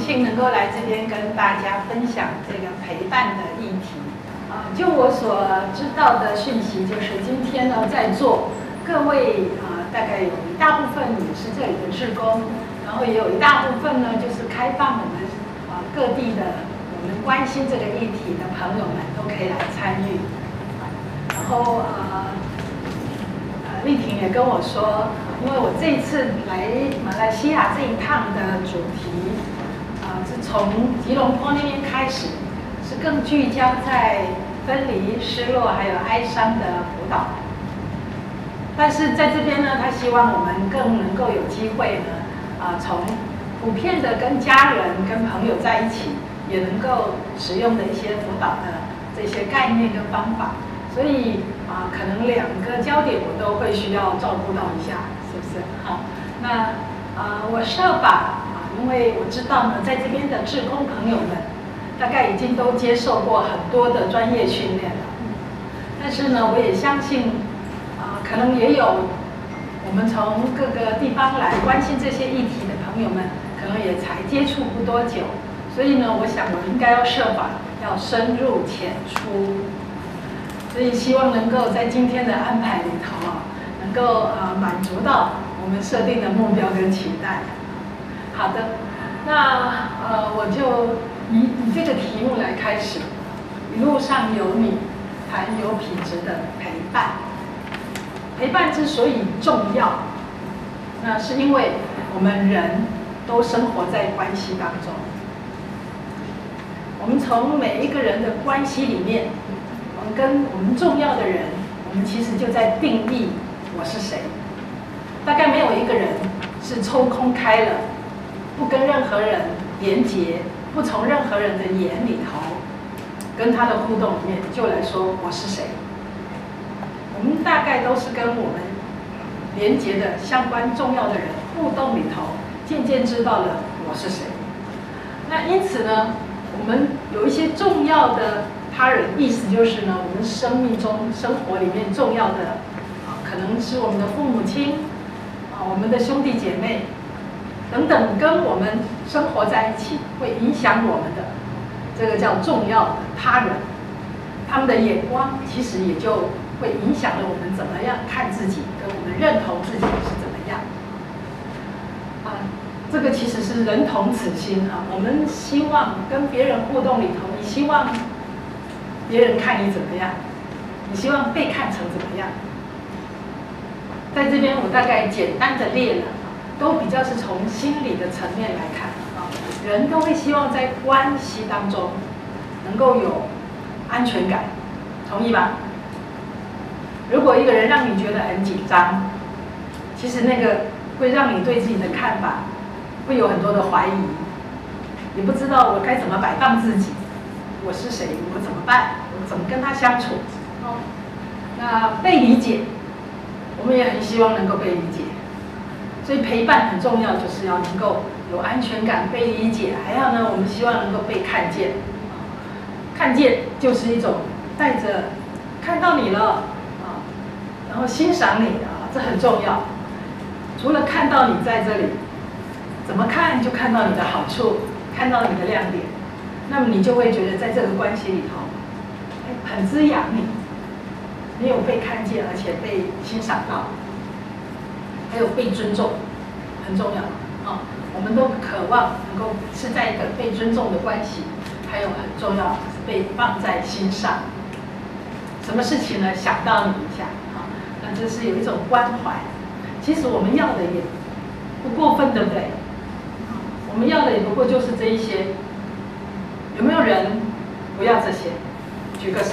幸能够来这边跟大家分享这个陪伴的议题。就我所知道的讯息，就是今天呢在座各位大概有一大部分也是这里的志工，然后也有一大部分呢就是开放我们各地的我们关心这个议题的朋友们都可以来参与。然后丽婷也跟我说，因为我这一次来马来西亚这一趟的主题是从吉隆坡那边开始，是更聚焦在分离、失落还有哀伤的辅导。但是在这边呢，他希望我们更能够有机会呢，从普遍的跟家人、跟朋友在一起，也能够使用的一些辅导的这些概念跟方法。所以可能2个焦点我都会需要照顾到一下，是不是？好，那我设法因为我知道呢，在这边的志工朋友们大概已经都接受过很多的专业训练了，但是呢，我也相信可能也有我们从各个地方来关心这些议题的朋友们，可能也才接触不多久，所以呢，我想我应该要设法要深入浅出。所以希望能够在今天的安排里头能够满足到我们设定的目标跟期待。好的，那我就以这个题目来开始，一路上有你，谈有品质的陪伴。陪伴之所以重要，那是因为我们人都生活在关系当中，我们从每一个人的关系里面。跟我们重要的人，我们其实就在定义我是谁。大概没有一个人是抽空开了，不跟任何人连结，不从任何人的眼里头，跟他的互动里面就来说我是谁。我们大概都是跟我们连结的相关重要的人互动里头，渐渐知道了我是谁。那因此呢，我们有一些重要的。他人意思就是呢，我们生命中、生活里面重要的可能是我们的父母亲我们的兄弟姐妹等等，跟我们生活在一起，会影响我们的，这个叫重要的他人。他们的眼光其实也就会影响了我们怎么样看自己，跟我们认同自己是怎么样。这个其实是人同此心我们希望跟别人互动里头，你希望别人看你怎么样？你希望被看成怎么样？在这边我大概简单的列了，都比较是从心理的层面来看人都会希望在关系当中能够有安全感，同意吗？如果一个人让你觉得很紧张，其实那个会让你对自己的看法会有很多的怀疑，你不知道我该怎么摆放自己。我是谁？我怎么办？我怎么跟他相处？那被理解，我们也很希望能够被理解。所以陪伴很重要，就是要能够有安全感、被理解，还要呢，我们希望能够被看见。看见就是一种带着看到你了然后欣赏你这很重要。除了看到你在这里，怎么看就看到你的好处，看到你的亮点。那么你就会觉得在这个关系里头，很滋养你，你有被看见，而且被欣赏到，还有被尊重，很重要我们都渴望能够是在一个被尊重的关系，还有很重要是被放在心上。什么事情呢？想到你一下那这是有一种关怀。其实我们要的也不过分，对不对？我们要的也不过就是这一些。有没有人不要这些？举个手。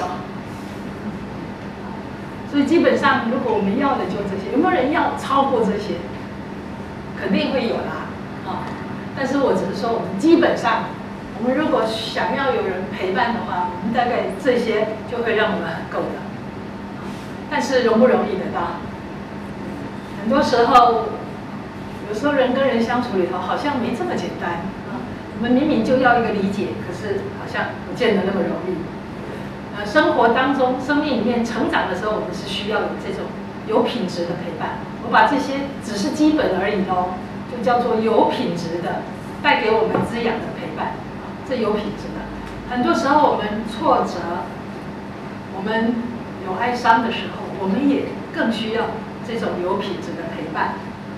所以基本上，如果我们要的就这些，有没有人要超过这些？肯定会有啦但是我只是说，我们基本上，我们如果想要有人陪伴的话，我们大概这些就会让我们很够的。但是容不容易得到？很多时候，有时候人跟人相处里头好像没这么简单我们明明就要一个理解，可是好像不见得那么容易。生活当中、生命里面成长的时候，我们是需要有这种有品质的陪伴。我把这些只是基本而已就叫做有品质的带给我们滋养的陪伴，这有品质的。很多时候我们挫折，我们有哀伤的时候，我们也更需要这种有品质的陪伴。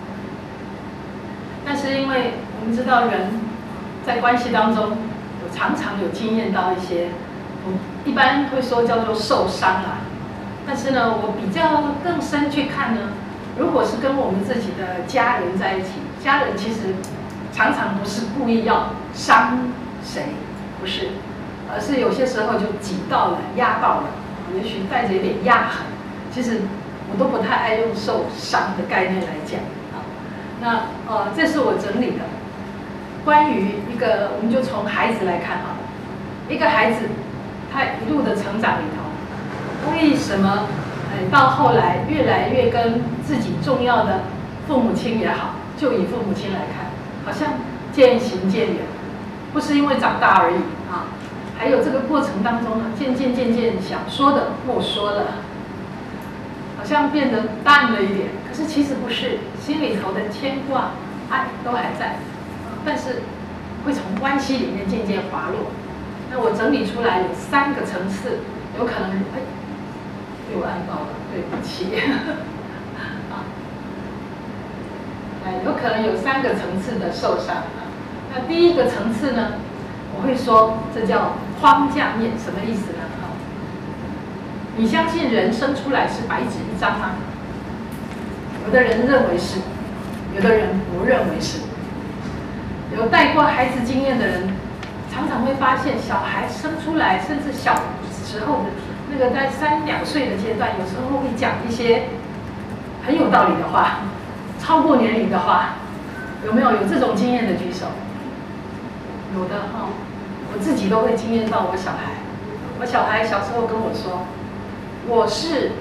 但是因为我们知道人在关系当中，常常有经验到一些，一般会说叫做受伤啊。但是呢，我比较更深去看呢，如果是跟我们自己的家人在一起，家人其实常常不是故意要伤谁，不是，而是有些时候就挤到了、压到了，也许带着一点压痕。其实我都不太爱用受伤的概念来讲啊。那这是我整理的关于一个，我们就从孩子来看好了。一个孩子他一路的成长里头，为什么到后来越来越跟自己重要的父母亲也好，就以父母亲来看，好像渐行渐远，不是因为长大而已啊，还有这个过程当中呢，渐渐想说的不说了，好像变得淡了一点。可是其实不是，心里头的牵挂、爱都还在，但是会从关系里面渐渐滑落。那我整理出来有3个层次，有可能被我按到了，对不起。有可能有3个层次的受伤啊。那第一个层次呢，我会说这叫框架面，什么意思呢？你相信人生出来是白纸一张吗？有的人认为是，有的人不认为是。有带过孩子经验的人，常常会发现，小孩生出来，甚至小时候的那个在3、2岁的阶段，有时候会讲一些很有道理的话。超过年龄的话，有没有这种经验的举手？有的哈，我自己都会经验到我小孩。我小孩小时候跟我说，我是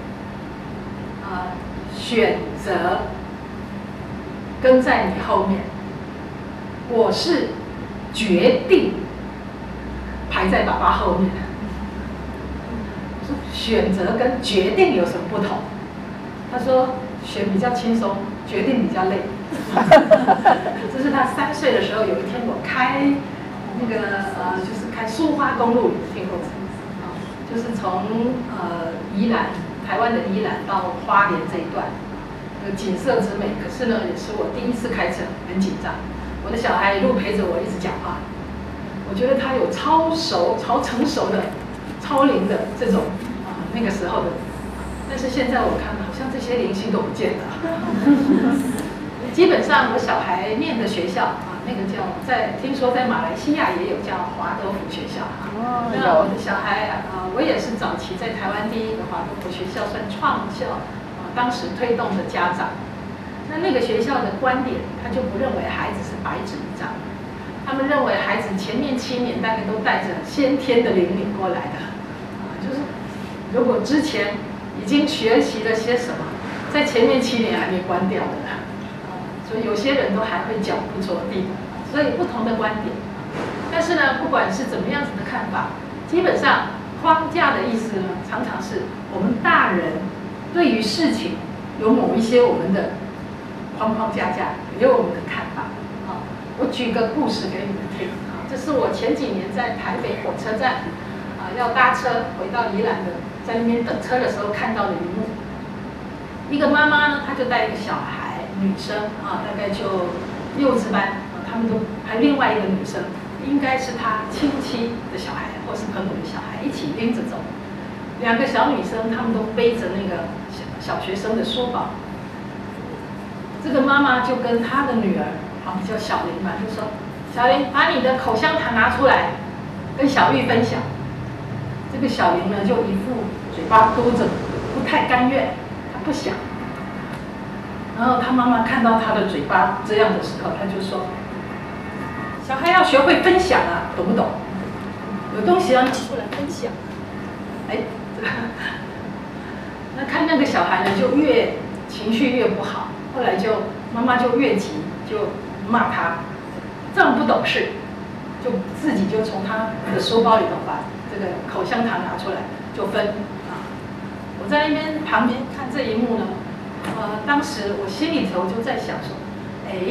选择跟在你后面，我是决定排在爸爸后面。我说选择跟决定有什么不同？他说选比较轻松，决定比较累。这是他3岁的时候，有一天我开那个就是开苏花公路，听过吗？就是从宜兰，台湾的宜兰到花莲这一段，景色之美。可是呢，也是我第一次开车，很紧张。我的小孩一路陪着我一直讲话，我觉得他有超成熟的、超龄的这种那个时候的。但是现在我看好像这些灵性都不见了。基本上我小孩念的学校那个叫听说在马来西亚也有叫华德福学校那我的小孩我也是早期在台湾第一个华德福学校算创校当时推动的家长。那个学校的观点，他就不认为孩子是白纸一张，他们认为孩子前面7年大概都带着先天的灵敏过来的就是如果之前已经学习了些什么，在前面7年还没关掉的所以有些人都还会脚不着地，所以不同的观点。但是呢，不管是怎么样子的看法，基本上框架的意思呢，常常是我们大人对于事情有某一些我们的框架，也有我们的看法我举个故事给你们听这是我前几年在台北火车站要搭车回到宜兰的，在那边等车的时候看到的一幕。一个妈妈呢，她就带一个小孩，女生大概就幼稚班他们都还有另外一个女生，应该是她亲戚的小孩或是朋友的小孩一起拎着走。2个小女生，她们都背着那个小学生的书包。这个妈妈就跟她的女儿比较小玲嘛，就说：“小玲，把你的口香糖拿出来，跟小玉分享。”这个小玲呢，就一副嘴巴嘟着，不太甘愿，她不想。然后她妈妈看到她的嘴巴这样的时候，她就说：“小孩要学会分享啊，懂不懂？有东西要拿出来分享。”那看那个小孩呢，就越情绪越不好。后来就妈妈就越急，就骂他，这么不懂事，就自己就从他的书包里头把这个口香糖拿出来就分我在那边旁边看这一幕呢，当时我心里头就在想说，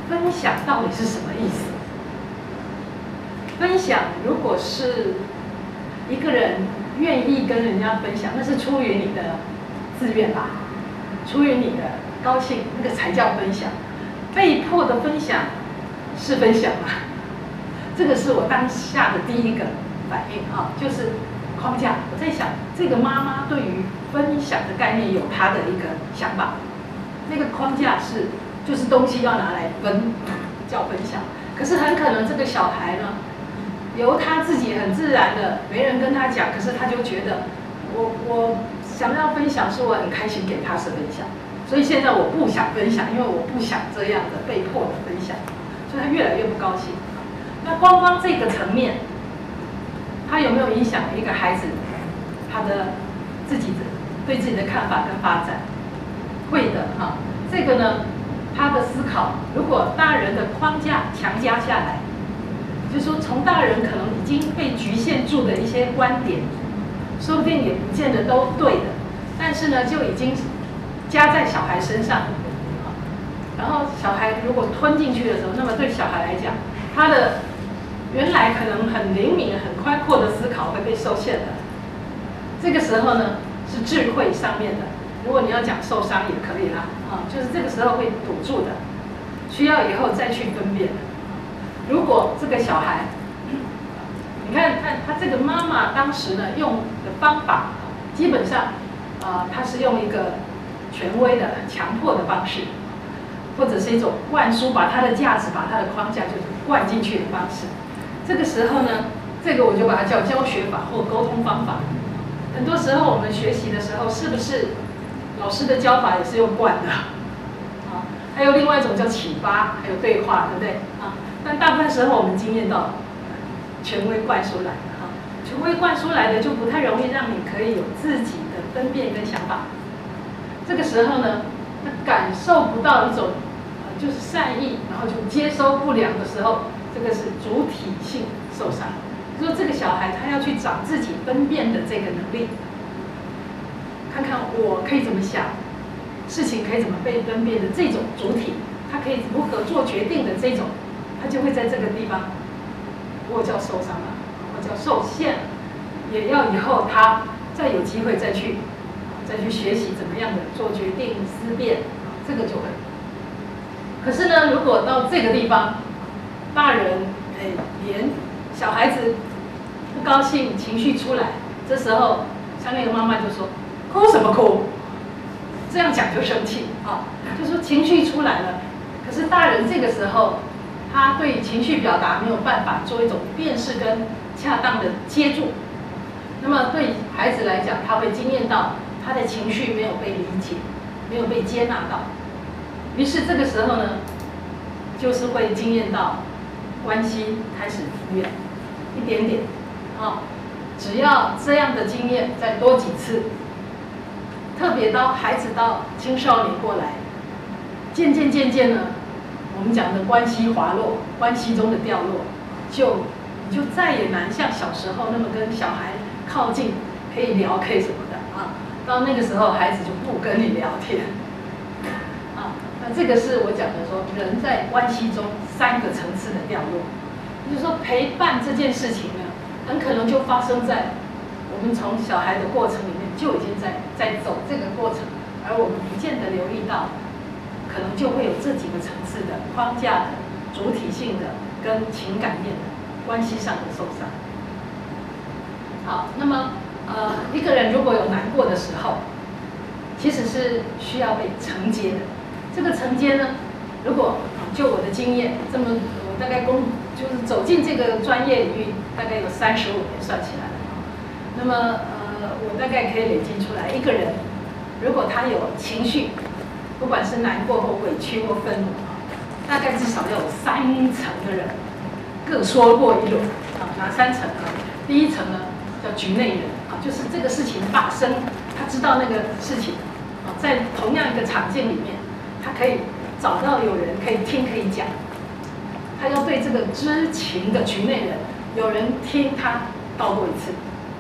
分享到底是什么意思？分享如果是一个人愿意跟人家分享，那是出于你的自愿吧，出于你的高兴，那个才叫分享。被迫的分享是分享吗？这个是我当下的第一个反应啊，就是框架。我在想，这个妈妈对于分享的概念有她的一个想法，那个框架是就是东西要拿来分，叫分享。可是很可能这个小孩呢，由他自己很自然的，没人跟他讲，可是他就觉得我想要分享，是我很开心给他是分享，所以现在我不想分享，因为我不想这样的被迫的分享，所以他越来越不高兴。那光光这个层面，他有没有影响一个孩子他的自己的对自己的看法跟发展？会的哈。这个呢，他的思考，如果大人的框架强加下来，就是说从大人可能已经被局限住的一些观点，说不定也不见得都对的，但是呢，就已经加在小孩身上。然后小孩如果吞进去的时候，那么对小孩来讲，他的原来可能很灵敏、很宽阔的思考会被受限的。这个时候呢，是智慧上面的。如果你要讲受伤也可以啦，就是这个时候会堵住的，需要以后再去分辨。如果这个小孩，你看他这个妈妈当时呢用的方法，基本上，他是用一个权威的、强迫的方式，或者是一种灌输，把他的价值、把他的框架就是灌进去的方式。这个时候呢，这个我就把它叫教学法或沟通方法。很多时候我们学习的时候，是不是老师的教法也是用灌的？还有另外一种叫启发，还有对话，对不对？但大部分时候我们经验到权威灌输来的权威灌输来的就不太容易让你可以有自己的分辨跟想法。这个时候呢，他感受不到一种就是善意，然后就接收不良的时候，这个是主体性受伤。就说这个小孩他要去长自己分辨的这个能力，看看我可以怎么想，事情可以怎么被分辨的这种主体，他可以如何做决定的这种。他就会在这个地方，我叫受伤了，我叫受限了，也要以后他再有机会再去学习怎么样的做决定、思辨，这个就会。可是呢，如果到这个地方，大人连小孩子不高兴、情绪出来，这时候像那个妈妈就说：“哭什么哭？”这样讲就生气就说情绪出来了，可是大人这个时候。他对情绪表达没有办法做一种辨识跟恰当的接住，那么对孩子来讲，他会经验到他的情绪没有被理解，没有被接纳到，于是这个时候呢，就是会经验到关系开始疏远，一点点只要这样的经验再多几次，特别到孩子到青少年过来，渐渐呢。我们讲的关系滑落，关系中的掉落，你就再也难像小时候那么跟小孩靠近，可以聊，可以什么的到那个时候，孩子就不跟你聊天那这个是我讲的说，人在关系中3个层次的掉落。也就是说，陪伴这件事情呢，很可能就发生在我们从小孩的过程里面就已经在走这个过程，而我们不见得留意到。可能就会有这几个层次的框架的、主体性的跟情感面的关系上的受伤。好，那么一个人如果有难过的时候，其实是需要被承接的。这个承接呢，如果就我的经验，我大概就是走进这个专业领域，大概有35年算起来了。那么我大概可以累积出来，一个人如果他有情绪。不管是难过或委屈或愤怒大概至少要有3层的人各说过一轮哪3层呢？第一层呢叫局内人就是这个事情发生，他知道那个事情在同样一个场景里面，他可以找到有人可以听可以讲，他要对这个知情的局内人有人听他道过一次，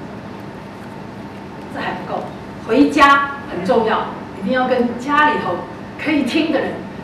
这还不够，回家很重要。一定要跟家里头可以听的人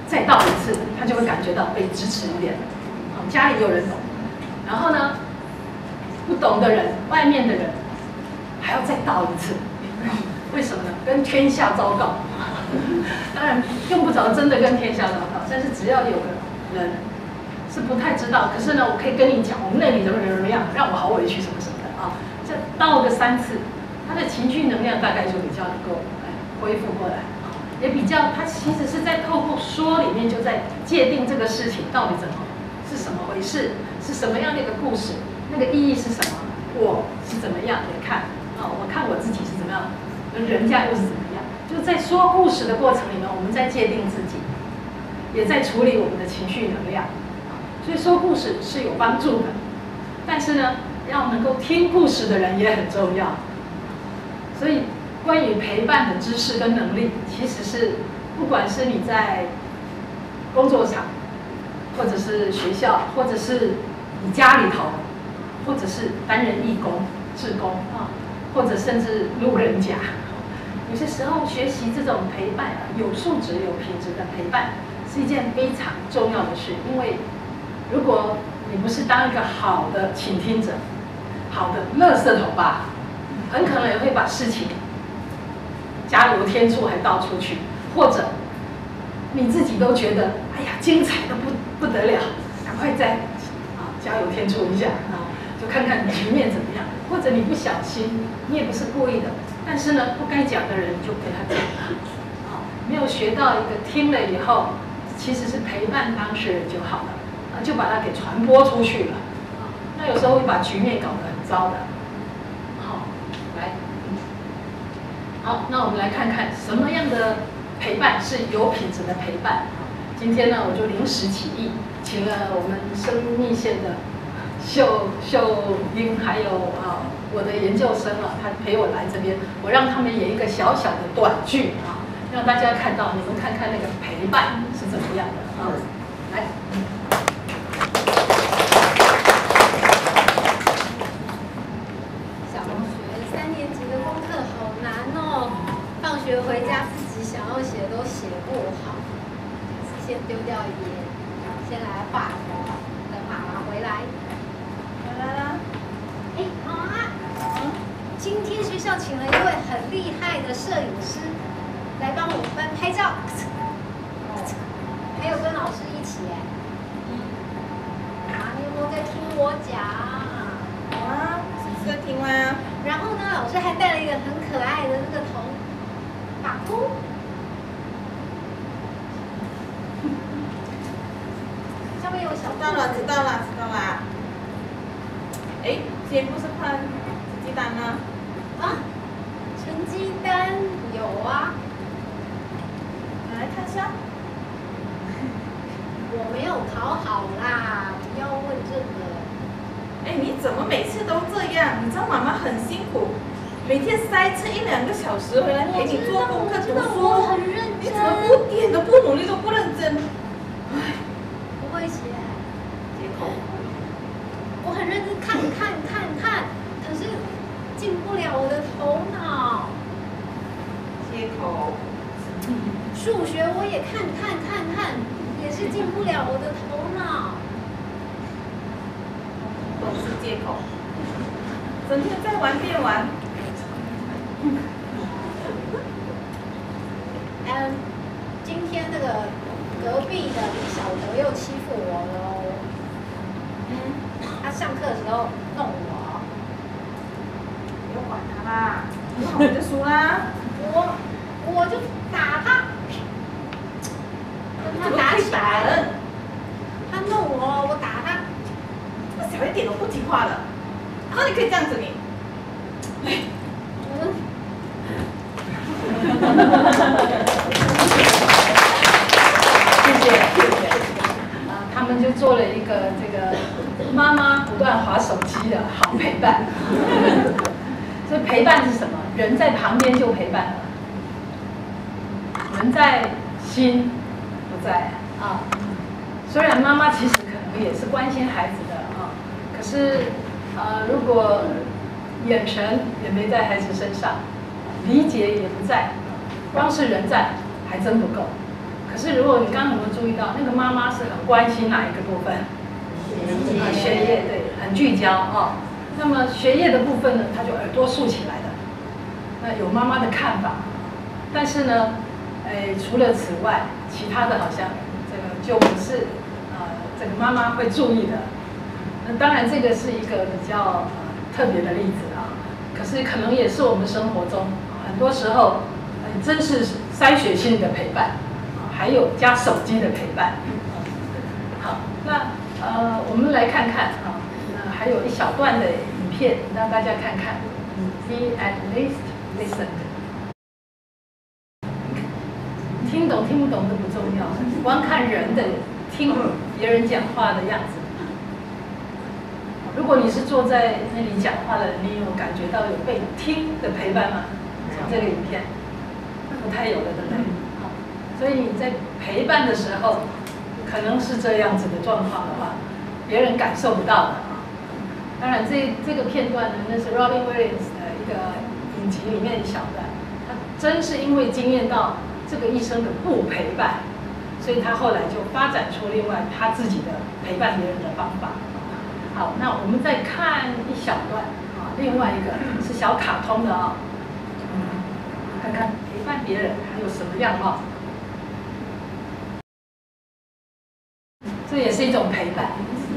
再倒一次，他就会感觉到被支持一点。家里有人懂，然后呢，不懂的人，外面的人还要再倒一次。为什么呢？跟天下昭告。当然用不着真的跟天下昭告，但是只要有个人是不太知道，可是呢，我可以跟你讲，我们那里怎么样，让我好委屈什么什么的啊，这倒个3次，他的情绪能量大概就比较能够恢复过来，也比较他其实是在透过说里面就在界定这个事情到底是什么回事，是什么样的一个故事，那个意义是什么，我是怎么样来看啊？我看我自己是怎么样，人家又是怎么样？就在说故事的过程里面，我们在界定自己，也在处理我们的情绪能量。所以说故事是有帮助的，但是呢，要能够听故事的人也很重要。所以关于陪伴的知识跟能力，其实是不管是你在工作场，或者是学校，或者是你家里头，或者是担任义工、志工啊，或者甚至路人甲，有些时候学习这种陪伴有素质、有品质的陪伴，是一件非常重要的事，因为如果你不是当一个好的倾听者，好的垃圾桶吧，很可能也会把事情加油添醋还倒出去，或者你自己都觉得哎呀精彩的不得了，赶快再加油添醋一下啊，就看看局面怎么样。或者你不小心，你也不是故意的，但是呢不该讲的人你就给他讲啊，没有学到一个听了以后其实是陪伴当事人就好了。就把它给传播出去了，那有时候会把局面搞得很糟的。好，好，那我们来看看什么样的陪伴是有品质的陪伴。今天呢，我就临时起意，请了我们生命线的秀英，还有我的研究生他陪我来这边，我让他们演一个小小的短剧让大家看到，你们看看那个陪伴是怎么样的来。 学回家自己想要写都写不好，先丢掉一页，先来画图，等妈妈回来。回来啦！哎，妈妈，今天学校请了一位很厉害的摄影师来帮我们拍照，还有跟老师一起哎。你有没有在听我讲？ 有啊，是在听吗？ 然后呢，老师还带了一个很可爱的那个头。马哭，上面有小知道了。哎，今天不是看成绩单吗？ 成绩单有啊。 来看一下。 我没有考好啦，不要问这个。 哎，你怎么每次都这样？你知道妈妈很辛苦。每天塞车1-2个小时回来陪你做功课读书， 我很认真。 你怎么一点都不努力，都不认真？哎， 不会写。 借口。 我很认真看，可是进不了我的头脑。 借口。 数学我也看，也是进不了我的头脑。 都是借口。整天在玩电玩。 今天那个隔壁的李小德又欺负我了哦。他上课的时候弄我。 不要管他啦，你好你就输啦。 我就打他，跟他打起来了。他弄我，我打他。 这个小一点都不听话了，然后你可以这样子你。 谢谢。他们就做了一个这个妈妈不断滑手机的好陪伴。所以陪伴是什么？人在旁边就陪伴了，人在心不在虽然妈妈其实可能也是关心孩子的可是如果眼神也没在孩子身上，理解也不在，光是人在还真不够。 可是如果你刚刚有没有注意到，那个妈妈是很关心哪一个部分？学业，对，很聚焦哦。那么学业的部分呢，她就耳朵竖起来了。那有妈妈的看法，但是呢，除了此外，其他的好像这个就不是这个妈妈会注意的。那当然，这个是一个比较特别的例子啊。可是可能也是我们生活中很多时候，真是筛选性的陪伴，还有加手机的陪伴。好，那我们来看看啊，那还有一小段的影片让大家看看。Be at least listen。听懂听不懂都不重要，光看人的听别人讲话的样子。如果你是坐在那里讲话的，你有感觉到有被听的陪伴吗？从这个影片，不太有了，对不对？好，所以你在陪伴的时候，可能是这样子的状况的话，别人感受不到的啊。当然这个片段呢，那是 Robin Williams 的一个影集里面一小段，他真是因为经验到这个医生的不陪伴，所以他后来就发展出另外他自己的陪伴别人的方法。好，那我们再看一小段啊，另外一个是小卡通的啊，看看陪伴别人还有什么样貌。这也是一种陪伴。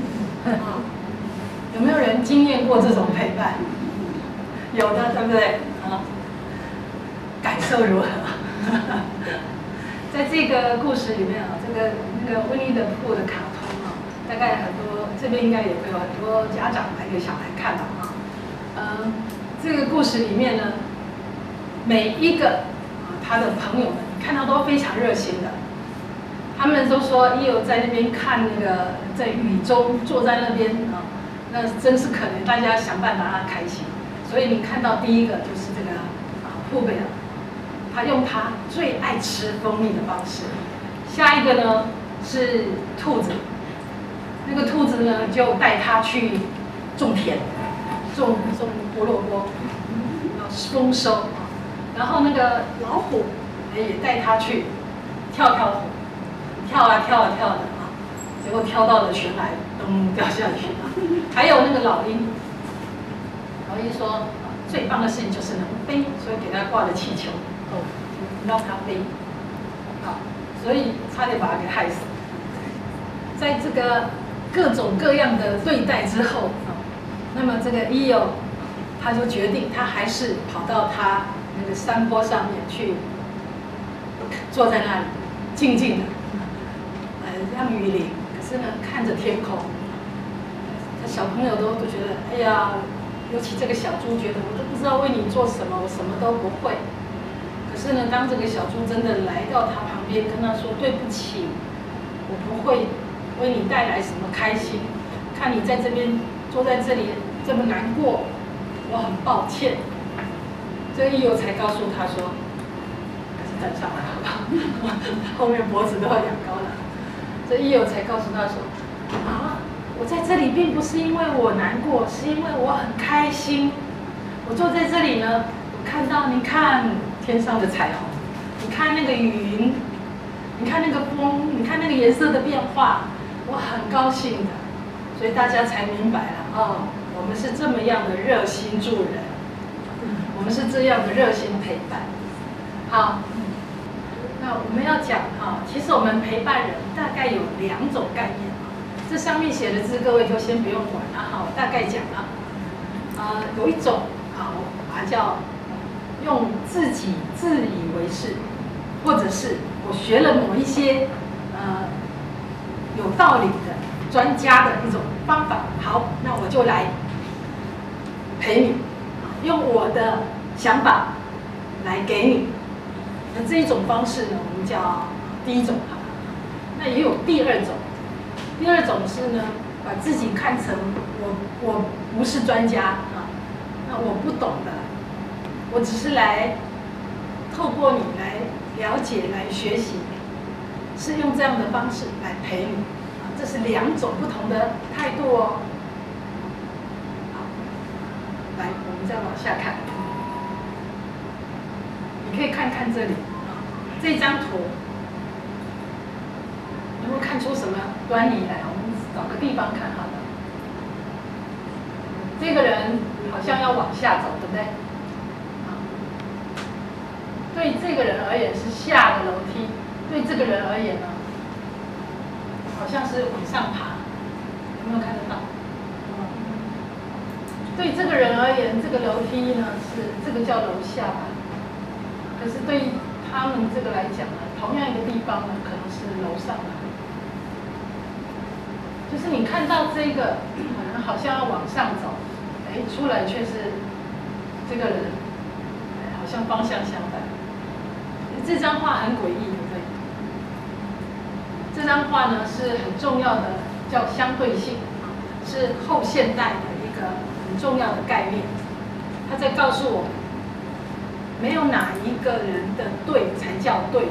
有没有人经验过这种陪伴？有的，对不对？啊，感受如何？在这个故事里面啊，那个温妮的兔的卡通啊，大概很多这边应该也会有很多家长来给小孩看吧啊。这个故事里面呢，每一个他的朋友们看到都非常热心的，他们都说伊友在那边看那个在雨中坐在那边啊，那真是可怜，大家想办法让他开心。所以你看到第一个就是这个兔贝尔。他用他最爱吃蜂蜜的方式，下一个呢是兔子，那个兔子呢就带他去种田，种胡萝卜，丰收。然后那个老虎也带他去跳虎，跳啊跳啊跳的啊，结果跳到了悬崖，咚掉下去了。还有那个老鹰说最棒的事情就是能飞，所以给他挂了气球。让他飞，好，所以差点把他给害死。在这个各种各样的对待之后，那么这个伊友他就决定，他还是跑到他那个山坡上面去，坐在那里静静的，让雨淋，可是呢看着天空，他小朋友都觉得，哎呀，尤其这个小猪觉得，我都不知道为你做什么，我什么都不会。可是呢，当这个小猪真的来到他旁边，跟他说：“对不起，我不会为你带来什么开心。看你在这边坐在这里这么难过，我很抱歉。”这个伊友才告诉他说：“还是站上来好不好？后面脖子都要仰高了。”这伊友才告诉他说：“啊，我在这里并不是因为我难过，是因为我很开心。我坐在这里呢，我看到你看。”天上的彩虹，你看那个云，你看那个风，你看那个颜色的变化，我很高兴的，所以大家才明白了哦，我们是这么样的热心助人，我们是这样的热心陪伴。好，那我们要讲哈，其实我们陪伴人大概有2种概念，这上面写的字各位就先不用管了哈，我大概讲了，有一种啊，我把它叫。用自己自以为是，或者是我学了某一些有道理的专家的一种方法，好，那我就来陪你，用我的想法来给你。那这一种方式呢，我们叫第一种哈。那也有第2种，第2种是呢，把自己看成我不是专家啊，那我不懂的。我只是来透过你来了解、来学习，是用这样的方式来陪你，这是2种不同的态度哦。好，来，我们再往下看，你可以看看这里这张图， 看出什么端倪来？我们找个地方看好了。这个人好像要往下走，对不对？对这个人而言是下的楼梯，对这个人而言呢，好像是往上爬，有没有看得到？对这个人而言，这个楼梯呢是这个叫楼下吧，可是对他们这个来讲呢，同样一个地方呢，可能是楼上吧。就是你看到这个人好像要往上走，哎，出来却是这个人，好像方向相反。这张画很诡异，对不对？这张画呢是很重要的，叫相对性，是后现代的一个很重要的概念。他在告诉我们，没有哪一个人的对才叫对。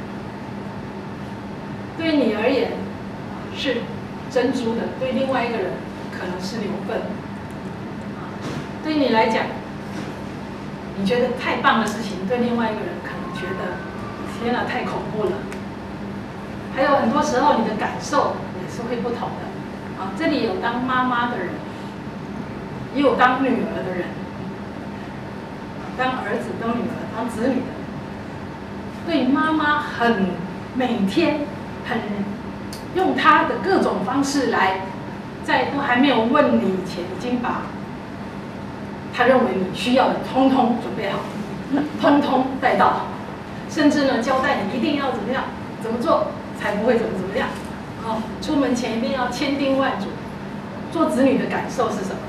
对你而言是珍珠的，对另外一个人可能是牛粪。对你来讲，你觉得太棒的事情，对另外一个人可能觉得天哪，太恐怖了。还有很多时候，你的感受也是会不同的。这里有当妈妈的人，也有当女儿的人，当儿子、当女儿、当子女的。对妈妈每天很用她的各种方式来，在都还没有问你以前，已经把他认为你需要的通通准备好，通通带到，甚至呢交代你一定要怎么样，怎么做才不会怎么样。出门前一定要千叮万嘱。做子女的感受是什么？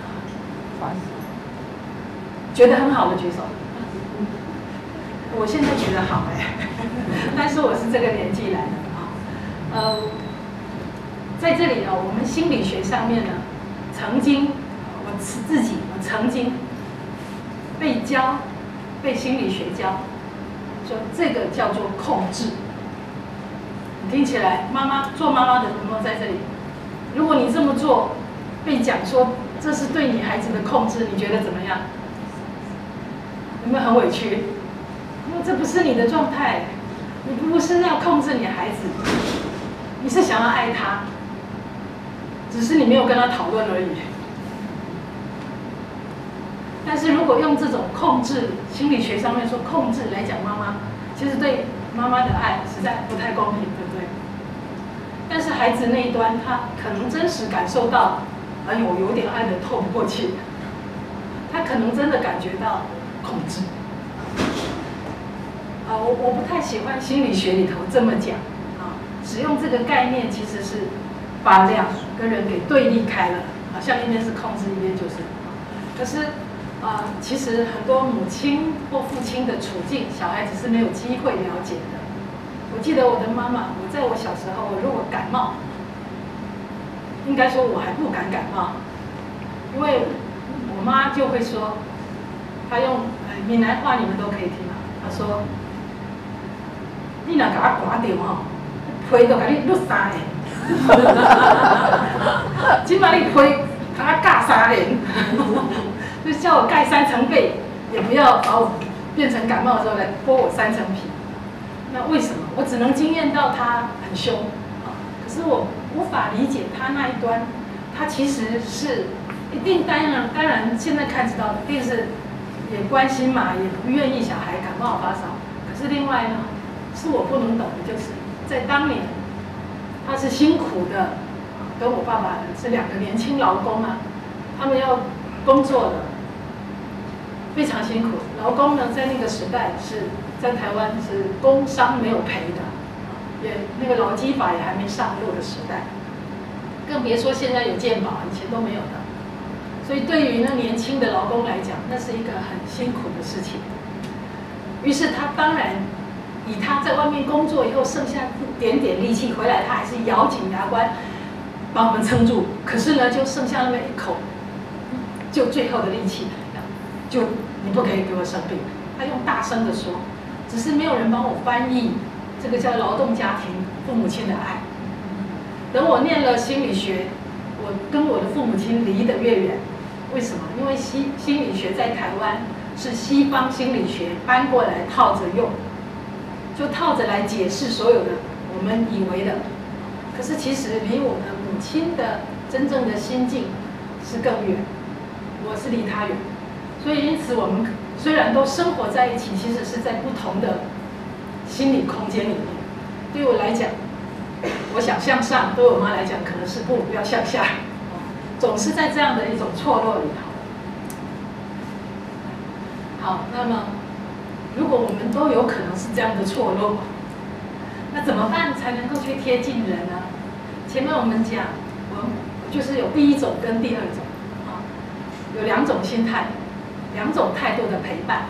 觉得很好的举手。我现在觉得好但是我是这个年纪来的在这里我们心理学上面呢，曾经我曾经被心理学教，说这个叫做控制。你听起来，做妈妈的有没有在这里？如果你这么做，被讲说这是对你孩子的控制，你觉得怎么样？有没有很委屈？因为这不是你的状态，你不是要控制你孩子，你是想要爱他，只是你没有跟他讨论而已。但是如果用这种控制，心理学上面说控制来讲妈妈，其实对妈妈的爱实在不太公平，对不对？但是孩子那一端，他可能真实感受到，我有点爱得透不过气，他可能真的感觉到控制。我不太喜欢心理学里头这么讲使用这个概念其实是把两个人给对立开了，好像一边是控制，一边就是。可是其实很多母亲或父亲的处境，小孩子是没有机会了解的。我记得我的妈妈，我在我小时候，我如果感冒，应该说我还不敢感冒，因为我妈就会说，她用闽南话你们都可以听她说，你若甲我刮到皮就甲你落3年，今摆你皮甲我割3年，就叫我盖3层被，也不要把我变成感冒的时候来剥我3层皮。那为什么？我只能经验到他很凶可是我无法理解他那一端，他其实是一定当然现在看知道的，一定是也关心嘛，也不愿意小孩感冒发烧。可是另外呢，是我不能懂的，就是在当年他是辛苦的，跟我爸爸是2个年轻劳工他们要工作的，非常辛苦。劳工呢，在那个时代是在台湾是工伤没有赔的，也那个劳基法也还没上路的时代，更别说现在有健保，以前都没有的。所以对于那年轻的劳工来讲，那是一个很辛苦的事情。于是他当然以他在外面工作以后剩下一点点力气回来，他还是咬紧牙关把我们撑住。可是呢，就剩下那么一口，就最后的力气，就你不可以给我生病。他用大声的说，只是没有人帮我翻译，这个叫劳动家庭父母亲的爱。等我念了心理学，我跟我的父母亲离得越远。为什么？因为心理学在台湾是西方心理学搬过来套着用，就套着来解释所有的我们以为的。 可是其实离我的母亲的真正的心境是更远，我是离她远，所以因此我们虽然都生活在一起，其实是在不同的心理空间里面。对我来讲，我想向上；对我妈来讲，可能是不要向下，总是在这样的一种错落里头。好，那么如果我们都有可能是这样的错落，那怎么办才能够去贴近人呢？前面我们讲，我就是有第一种跟第二种，有2种心态，2种态度的陪伴。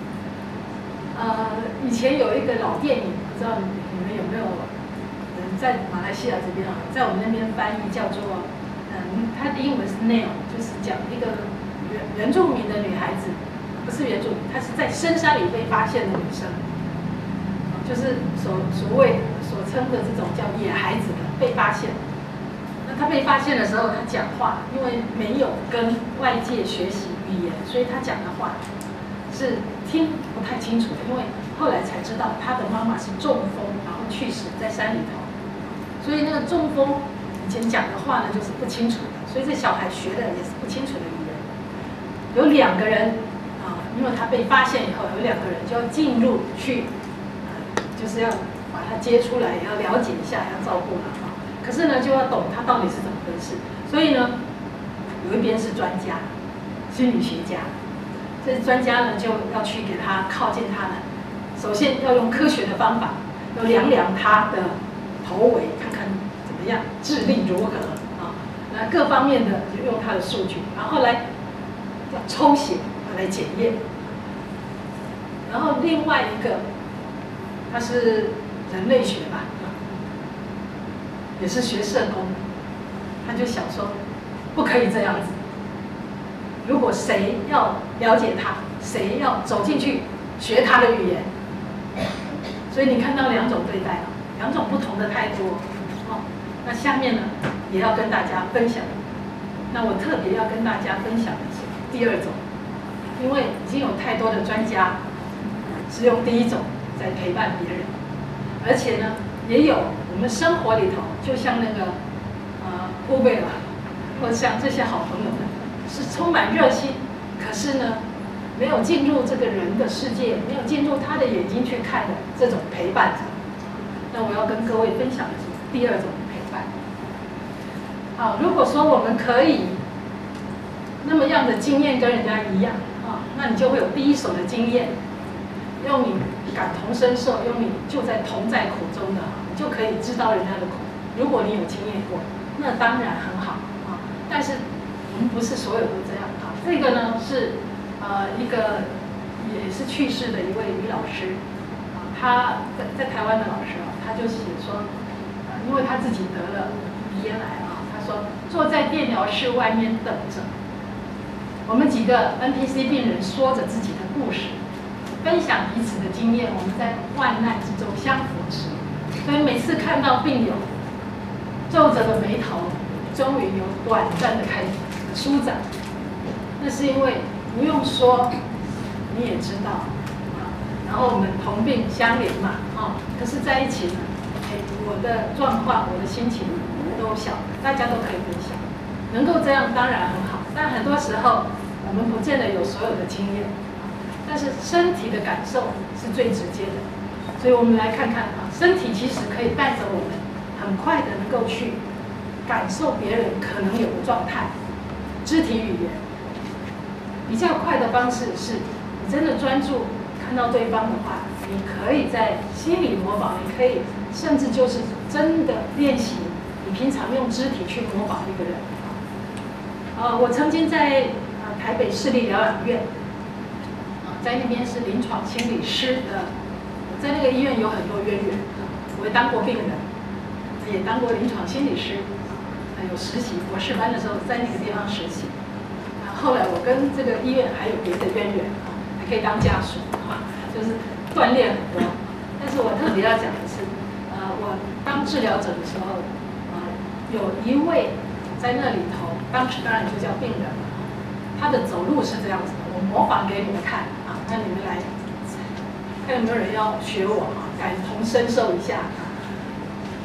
以前有一个老电影，不知道你们有没有人在马来西亚这边啊，在我们那边翻译叫做，它的英文是 Nail， 就是讲一个原住民的女孩子。不是原住民，她是在深山里被发现的女生，就是所谓所称的这种叫野孩子的被发现。那她被发现的时候，她讲话，因为没有跟外界学习语言，所以她讲的话是听不太清楚的。因为后来才知道，她的妈妈是中风，然后去世在山里头，所以那个中风以前讲的话呢，就是不清楚的，所以这小孩学的也是不清楚的语言。有2个人。因为他被发现以后，有2个人就要进入去，就是要把他接出来，也要了解一下，要照顾他。可是呢，就要懂他到底是怎么回事。所以呢，有一边是专家，心理学家，这专家呢就要去给他靠近他们。首先要用科学的方法，要量量他的头围，看看怎么样，智力如何啊？那各方面的就用他的数据，然后来要抽血。来检验，然后另外一个，他是人类学吧，也是学社工的，他就想说，不可以这样子。如果谁要了解他，谁要走进去学他的语言，所以你看到2种对待，2种不同的态度哦。那下面呢，也要跟大家分享。那我特别要跟大家分享的是第2种。因为已经有太多的专家是用第1种在陪伴别人，而且呢，也有我们生活里头，就像那个乌贝尔，或者像这些好朋友们，是充满热心，可是呢，没有进入这个人的世界，没有进入他的眼睛去看的这种陪伴者。那我要跟各位分享的是第2种陪伴。好，如果说我们可以那么样的经验跟人家一样。那你就会有第1手的经验，用你感同身受，用你就在同在苦中的，你就可以知道人家的苦。如果你有经验过，那当然很好啊。但是我们不是所有都这样啊。这个呢是一个也是去世的一位女老师啊，她在台湾的老师啊，她就写说，因为她自己得了鼻咽癌啊，她说坐在电疗室外面等着。我们几个 NPC 病人说着自己的故事，分享彼此的经验，我们在患难之中相扶持。所以每次看到病友皱着的眉头，终于有短暂的舒展，那是因为不用说，你也知道啊。然后我们同病相怜嘛，可是在一起呢，我的状况、我的心情都晓得，大家都可以分享，能够这样当然很好。但很多时候，我们不见得有所有的经验，但是身体的感受是最直接的。所以我们来看看身体其实可以带着我们，很快的能够去感受别人可能有的状态。肢体语言比较快的方式是，你真的专注看到对方的话，你可以在心里模仿，你可以甚至就是真的练习你平常用肢体去模仿一个人。我曾经在台北市立疗养院，在那边是临床心理师的，我在那个医院有很多渊源，我也当过病人，也当过临床心理师，有实习博士班的时候在那个地方实习。后来我跟这个医院还有别的渊源，还可以当家属，就是锻炼很多。但是我特别要讲的是，我当治疗者的时候，有一位在那里头。当时当然就叫病人了，他的走路是这样子的，我模仿给你们看啊，那你们来看有没有人要学我啊，感同身受一下。你看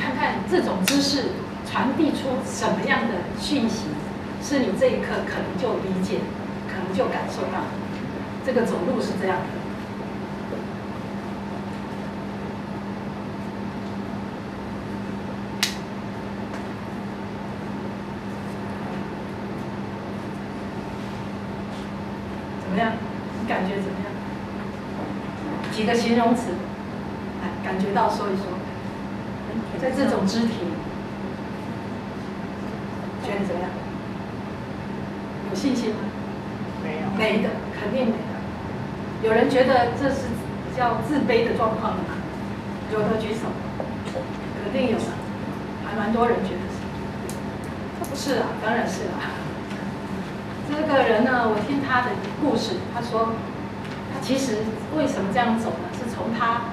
看看这种知识传递出什么样的讯息，是你这一刻可能就理解，可能就感受到。这个走路是这样的。怎么样？你感觉怎么样？几个形容词，来感觉到说一说，在这种肢体，觉得怎么样？有信心吗？ 没有。 没的，肯定没的。有人觉得这是叫自卑的状况的吗？有的举手，肯定有的，还蛮多人觉得是。不是啊，当然是啦。这个人呢，我听他的故事，他说，他其实为什么这样走呢？是从他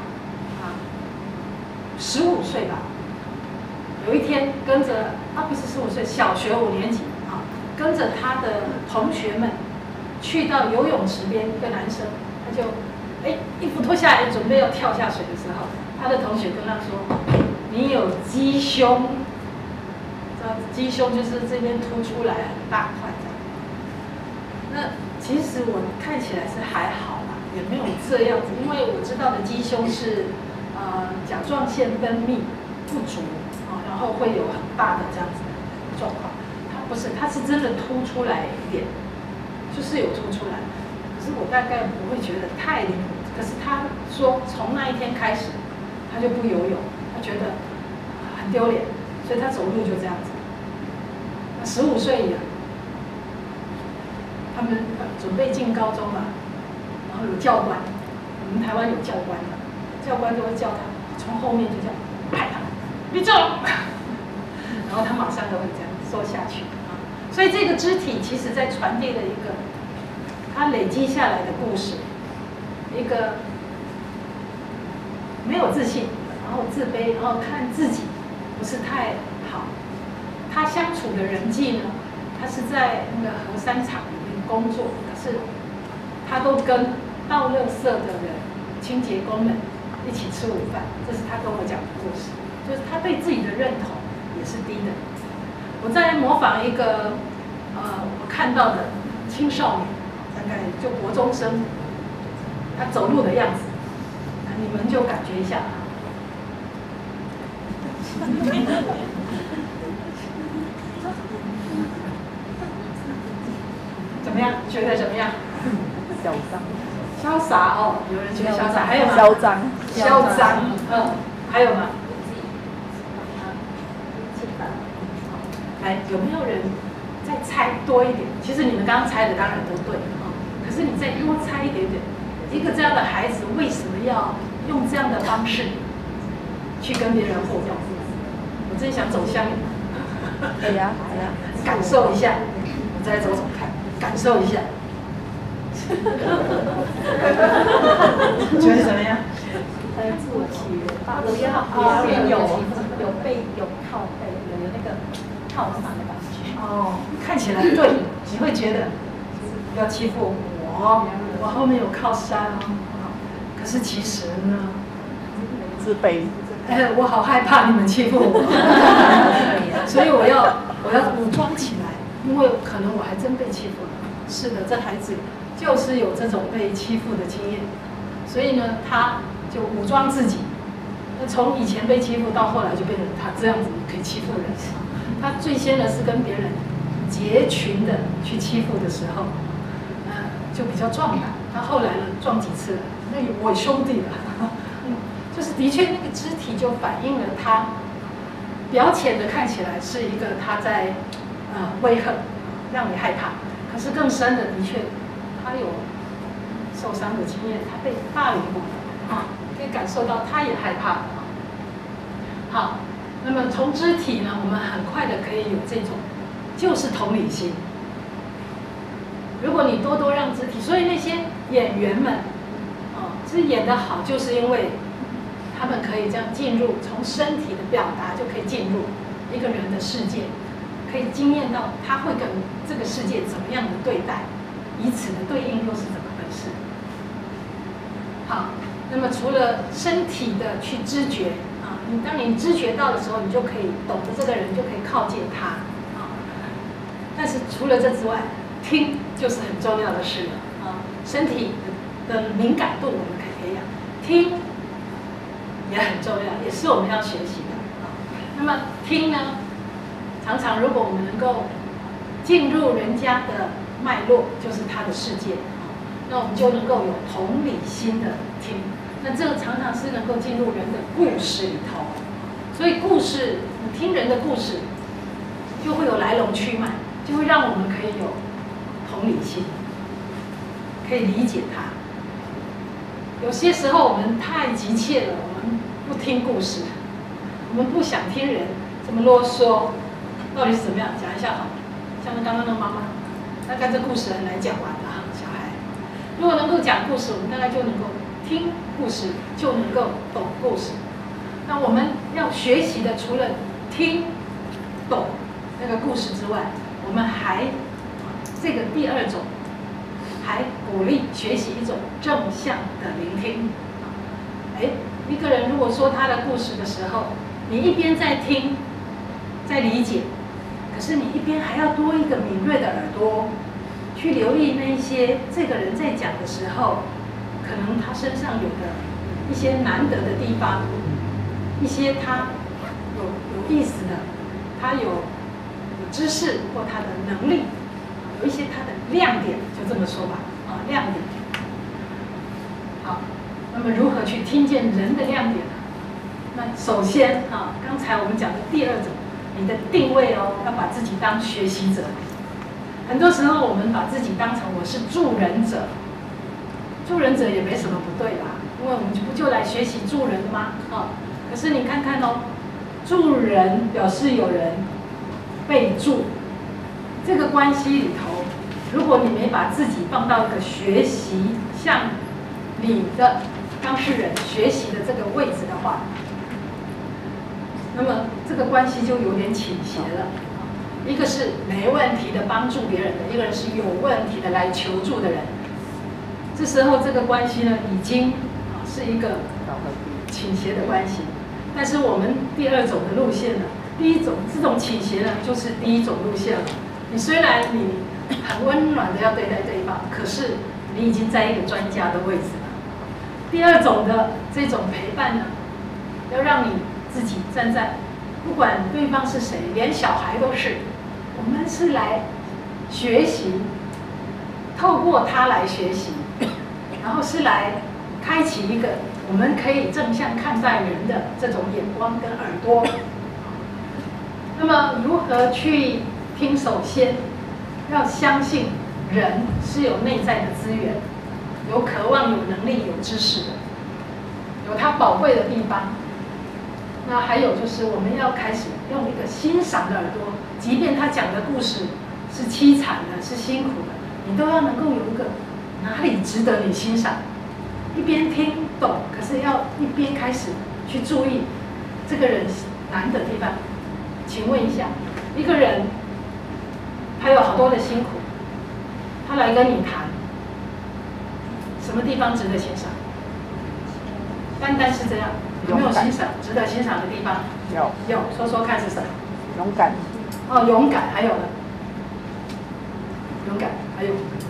15岁吧，有一天跟着不是15岁，小学5年级跟着他的同学们去到游泳池边，一个男生，他就衣服脱下来准备要跳下水的时候，他的同学跟他说：“你有鸡胸，知道鸡胸就是这边凸出来很大块这样。”那其实我看起来是还好啦，也没有这样子，因为我知道的鸡胸是甲状腺分泌不足然后会有很大的这样子的状况。它不是，它是真的凸出来一点，就是有凸出来。可是我大概不会觉得太离谱。可是他说从那一天开始，他就不游泳，他觉得很丢脸，所以他走路就这样子。那15岁了，他们准备进高中了，然后有教官，我们台湾有教官的，教官就会叫他从后面就这样拍他，立正，然后他马上就会这样缩下去所以这个肢体其实在传递了一个他累积下来的故事，一个没有自信，然后自卑，然后看自己不是太好。他相处的人际呢，他是在那个核三厂里面工作，可是他都跟倒垃圾的人、清洁工们一起吃午饭，这是他跟我讲的故事。就是他对自己的认同也是低的。我在模仿一个我看到的青少年，大概就国中生，他走路的样子，你们就感觉一下。怎么样？觉得怎么样？ 嚣张。 潇洒哦，有人觉得潇洒，还有吗？ 嚣张。 嚣张，还有吗？来，有没有人再猜多一点？其实你们刚刚猜的当然都对可是你再多猜一点点，一个这样的孩子为什么要用这样的方式去跟别人互动？我真想走向你们， 哎呀， 感受一下，我再走走看，感受一下，觉得怎么样？ 很自我契约， 不要有背有靠背，有那个靠山的感觉。 看起来对，你会觉得不要欺负我后面有靠山可是其实呢， 自卑。 我好害怕你们欺负我，所以我要武装起来，因为可能我还真被欺负了。是的，这孩子就是有这种被欺负的经验，所以呢，他就武装自己。那从以前被欺负到后来就变成他这样子可以欺负人。他最先的是跟别人结群的去欺负的时候，就比较壮胆。他后来呢，撞几次了，那有我兄弟了。就是的确那个肢体就反映了他表浅的看起来是一个他在威吓，让你害怕。可是更深的，的确他有受伤的经验，他被霸凌过可以感受到他也害怕好，那么从肢体呢，我们很快的可以有这种，就是同理心。如果你多多让肢体，所以那些演员们其实演得好，就是因为他们可以这样进入，从身体的表达就可以进入一个人的世界，可以经验到他会跟这个世界怎么样的对待，以此的对应又是怎么回事。好，那么除了身体的去知觉当你知觉到的时候，你就可以懂得这个人，就可以靠近他啊。但是除了这之外，听就是很重要的事了啊。身体的敏感度我们可以培养，听也很重要，也是我们要学习的啊。那么听呢，常常如果我们能够进入人家的脉络，就是他的世界，那我们就能够有同理心的听。那这个常常是能够进入人的故事里头，所以故事，你听人的故事，就会有来龙去脉，就会让我们可以有同理心，可以理解他。有些时候我们太急切了，我们不听故事，我们不想听人这么啰嗦，到底是怎么样？讲一下好了，像刚刚那个妈妈，大概这故事很难讲完了，小孩。如果能够讲故事，我们大概就能够听故事，就能够懂故事。那我们要学习的，除了听懂那个故事之外，我们还这个第二种，还鼓励学习一种正向的聆听。一个人如果说他的故事的时候，你一边在听，在理解，可是你一边还要多一个敏锐的耳朵，去留意那一些这个人在讲的时候，可能他身上有的一些难得的地方，一些他有意思的，他有知识或他的能力，有一些他的亮点，就这么说吧，亮点。好，那么如何去听见人的亮点呢？那首先刚才我们讲的第二种，你的定位要把自己当学习者。很多时候我们把自己当成我是助人者，助人者也没什么不对吧？因为我们不就来学习助人的吗？可是你看看哦，助人表示有人被助，这个关系里头，如果你没把自己放到一个学习向你的当事人学习的这个位置的话，那么这个关系就有点倾斜了。一个是没问题的帮助别人的，一个人是有问题的来求助的人。这时候这个关系呢，已经是一个倾斜的关系。但是我们第二种的路线呢，第一种这种倾斜呢，就是第一种路线了。你虽然你很温暖的要对待对方，可是你已经在一个专家的位置了。第二种的这种陪伴呢，要让你自己站在，不管对方是谁，连小孩都是，我们是来学习，透过他来学习，然后是来开启一个我们可以正向看待人的这种眼光跟耳朵。那么如何去听？首先要相信人是有内在的资源，有渴望、有能力、有知识的，有他宝贵的地方。那还有就是我们要开始用一个欣赏的耳朵，即便他讲的故事是凄惨的、是辛苦的，你都要能够有一个哪里值得你欣赏。一边听懂，可是要一边开始去注意这个人难的地方。请问一下，一个人他有好多的辛苦，他来跟你谈，什么地方值得欣赏？单单是这样，有没有欣赏值得欣赏的地方？有，说说看是什么？ 勇敢。 勇敢，还有呢？勇敢，还有？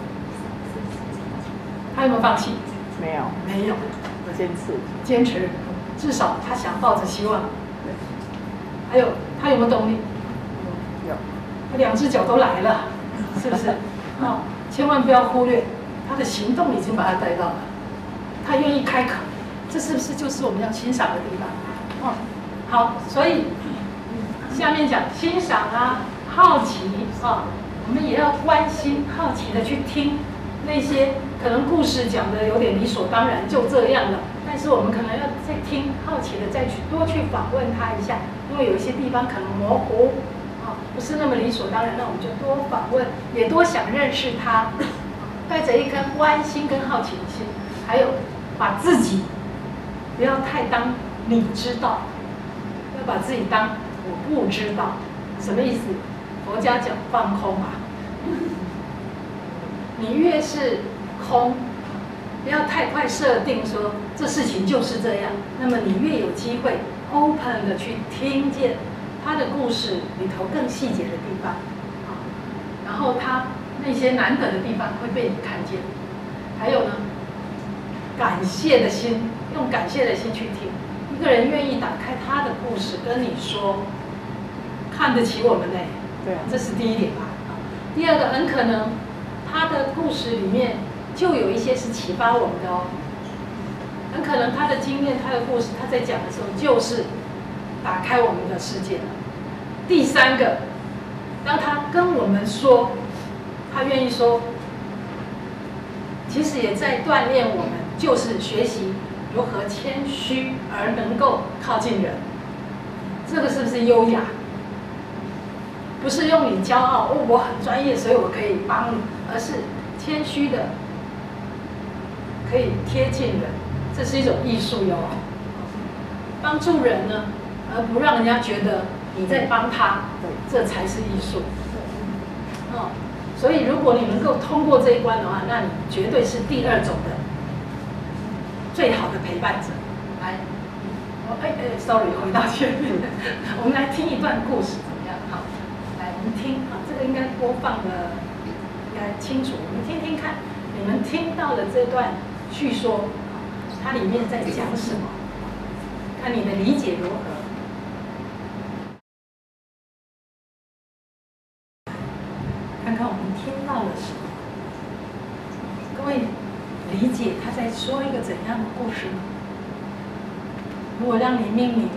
他有没有放弃？ 没有。 没有。坚持，至少他想抱着希望。还有，他有没有动力？ 有。 他两只脚都来了，是不是？千万不要忽略他的行动已经把他带到了，他愿意开口，这是不是就是我们要欣赏的地方？好，所以下面讲欣赏啊，好奇我们也要关心、好奇的去听那些可能故事讲的有点理所当然，就这样了。但是我们可能要再听，好奇的再去多去访问他一下，因为有一些地方可能模糊不是那么理所当然，那我们就多访问，也多想认识他，带着一颗关心跟好奇的心，还有把自己不要太当你知道，要把自己当我不知道。什么意思？佛家讲放空你越是空，不要太快设定说这事情就是这样，那么你越有机会 open 的去听见他的故事里头更细节的地方，然后他那些难得的地方会被你看见。还有呢，感谢的心，用感谢的心去听。一个人愿意打开他的故事跟你说，看得起我们呢， 对， 这是第一点吧。第二个，很可能他的故事里面就有一些是启发我们的哦。很可能他的经验、他的故事，他在讲的时候就是打开我们的世界了。第三个，当他跟我们说，他愿意说，其实也在锻炼我们，就是学习如何谦虚而能够靠近人。这个是不是优雅？不是用你骄傲哦，我很专业，所以我可以帮你，而是谦虚的，可以贴近人。这是一种艺术哟，帮助人呢，而不让人家觉得你在帮他，这才是艺术。哦，所以如果你能够通过这一关的话，那你绝对是第二种的最好的陪伴者。来，sorry， 回到前面，我们来听一段故事怎么样？好，来，我们听啊，这个应该播放的应该清楚，我们听听看，你们听到的这段叙说。它里面在讲什么？看你的理解如何。看看我们听到了什么？各位理解他在说一个怎样的故事呢？如果让你命名，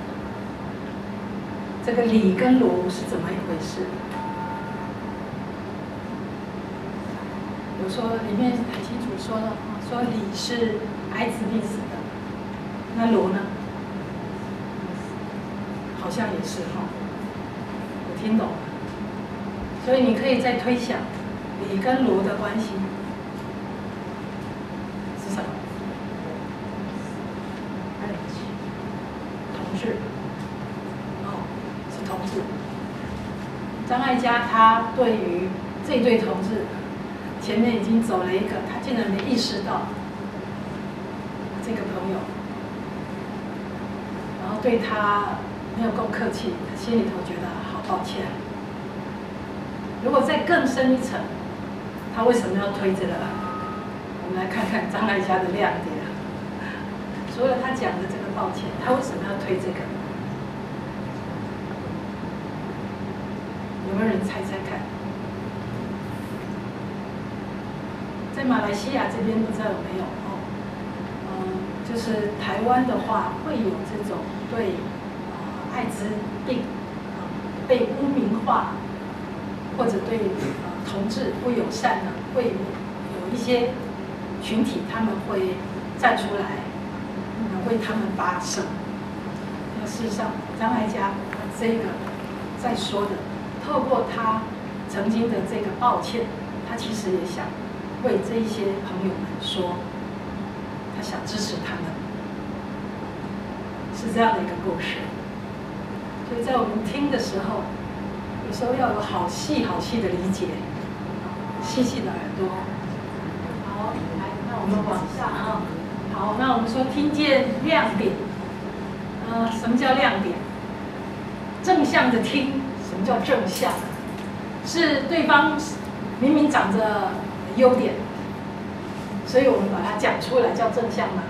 这个李跟卢是怎么一回事？有说里面很清楚说了，说李是艾滋病死的，那卢呢？好像也是哈，我听懂了。所以你可以再推想，李跟卢的关系是什么？同志，哦，是同志。张艾嘉他对于这对同志，前面已经走了一个，他竟然没意识到这个朋友，然后对他没有够客气，他心里头觉得好抱歉。如果再更深一层，他为什么要推这个？我们来看看张艾嘉的亮点。除了他讲的这个抱歉，他为什么要推这个？有没有人猜猜看？在马来西亚这边不知道有没有哦，就是台湾的话会有这种对艾滋病被污名化，或者对同志不友善的，会有一些群体他们会站出来，为他们发声。那事实上，张艾嘉这个在说的，透过他曾经的这个抱歉，他其实也想为这一些朋友们说，他想支持他们，是这样的一个故事。所以在我们听的时候，有时候要有好细好细的理解，细细的耳朵。好，来，那我们往下啊。好，那我们说听见亮点，什么叫亮点？正向的听，什么叫正向？是对方明明长着优点，所以我们把它讲出来叫正向吗？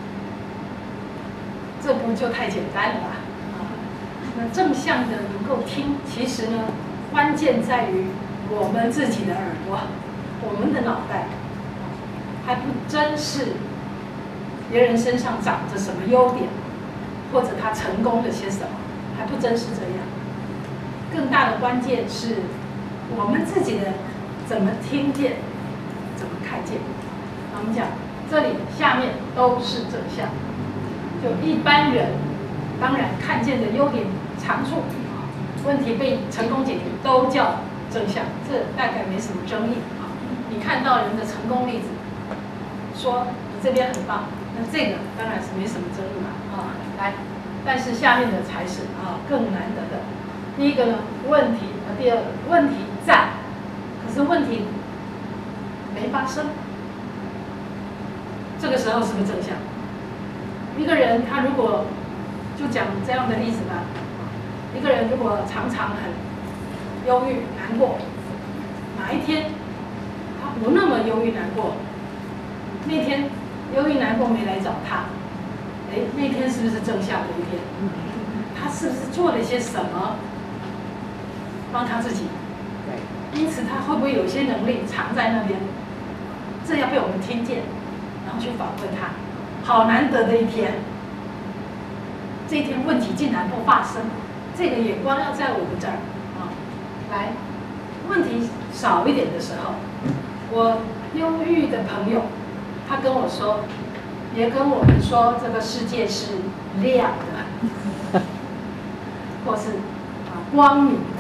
这不就太简单了吧？那正向的能够听，其实呢，关键在于我们自己的耳朵，我们的脑袋，还不真是别人身上长着什么优点，或者他成功了些什么，还不真是这样。更大的关键是我们自己的怎么听见，怎么看见。我们讲这里下面都是正向，就一般人当然看见的优点、长处、问题被成功解决都叫正向，这大概没什么争议啊。你看到人的成功例子，说你这边很棒，那这个当然是没什么争议嘛啊。来，但是下面的才是更难得的。第一个呢，问题第二个问题在，可是问题没发生，这个时候是不是正向？一个人他如果就就讲这样的例子吧。一个人如果常常很忧郁难过，哪一天他不那么忧郁难过，那天忧郁难过没来找他，哎，那天是不是正向的一天？他是不是做了些什么帮他自己？因此他会不会有一些能力藏在那边？这要被我们听见，然后去访问他。好难得的一天，这一天问题竟然不发生，这个眼光要在我们这儿啊。来，问题少一点的时候，我忧郁的朋友，他跟我说，也跟我们说，这个世界是亮的，或是光明的。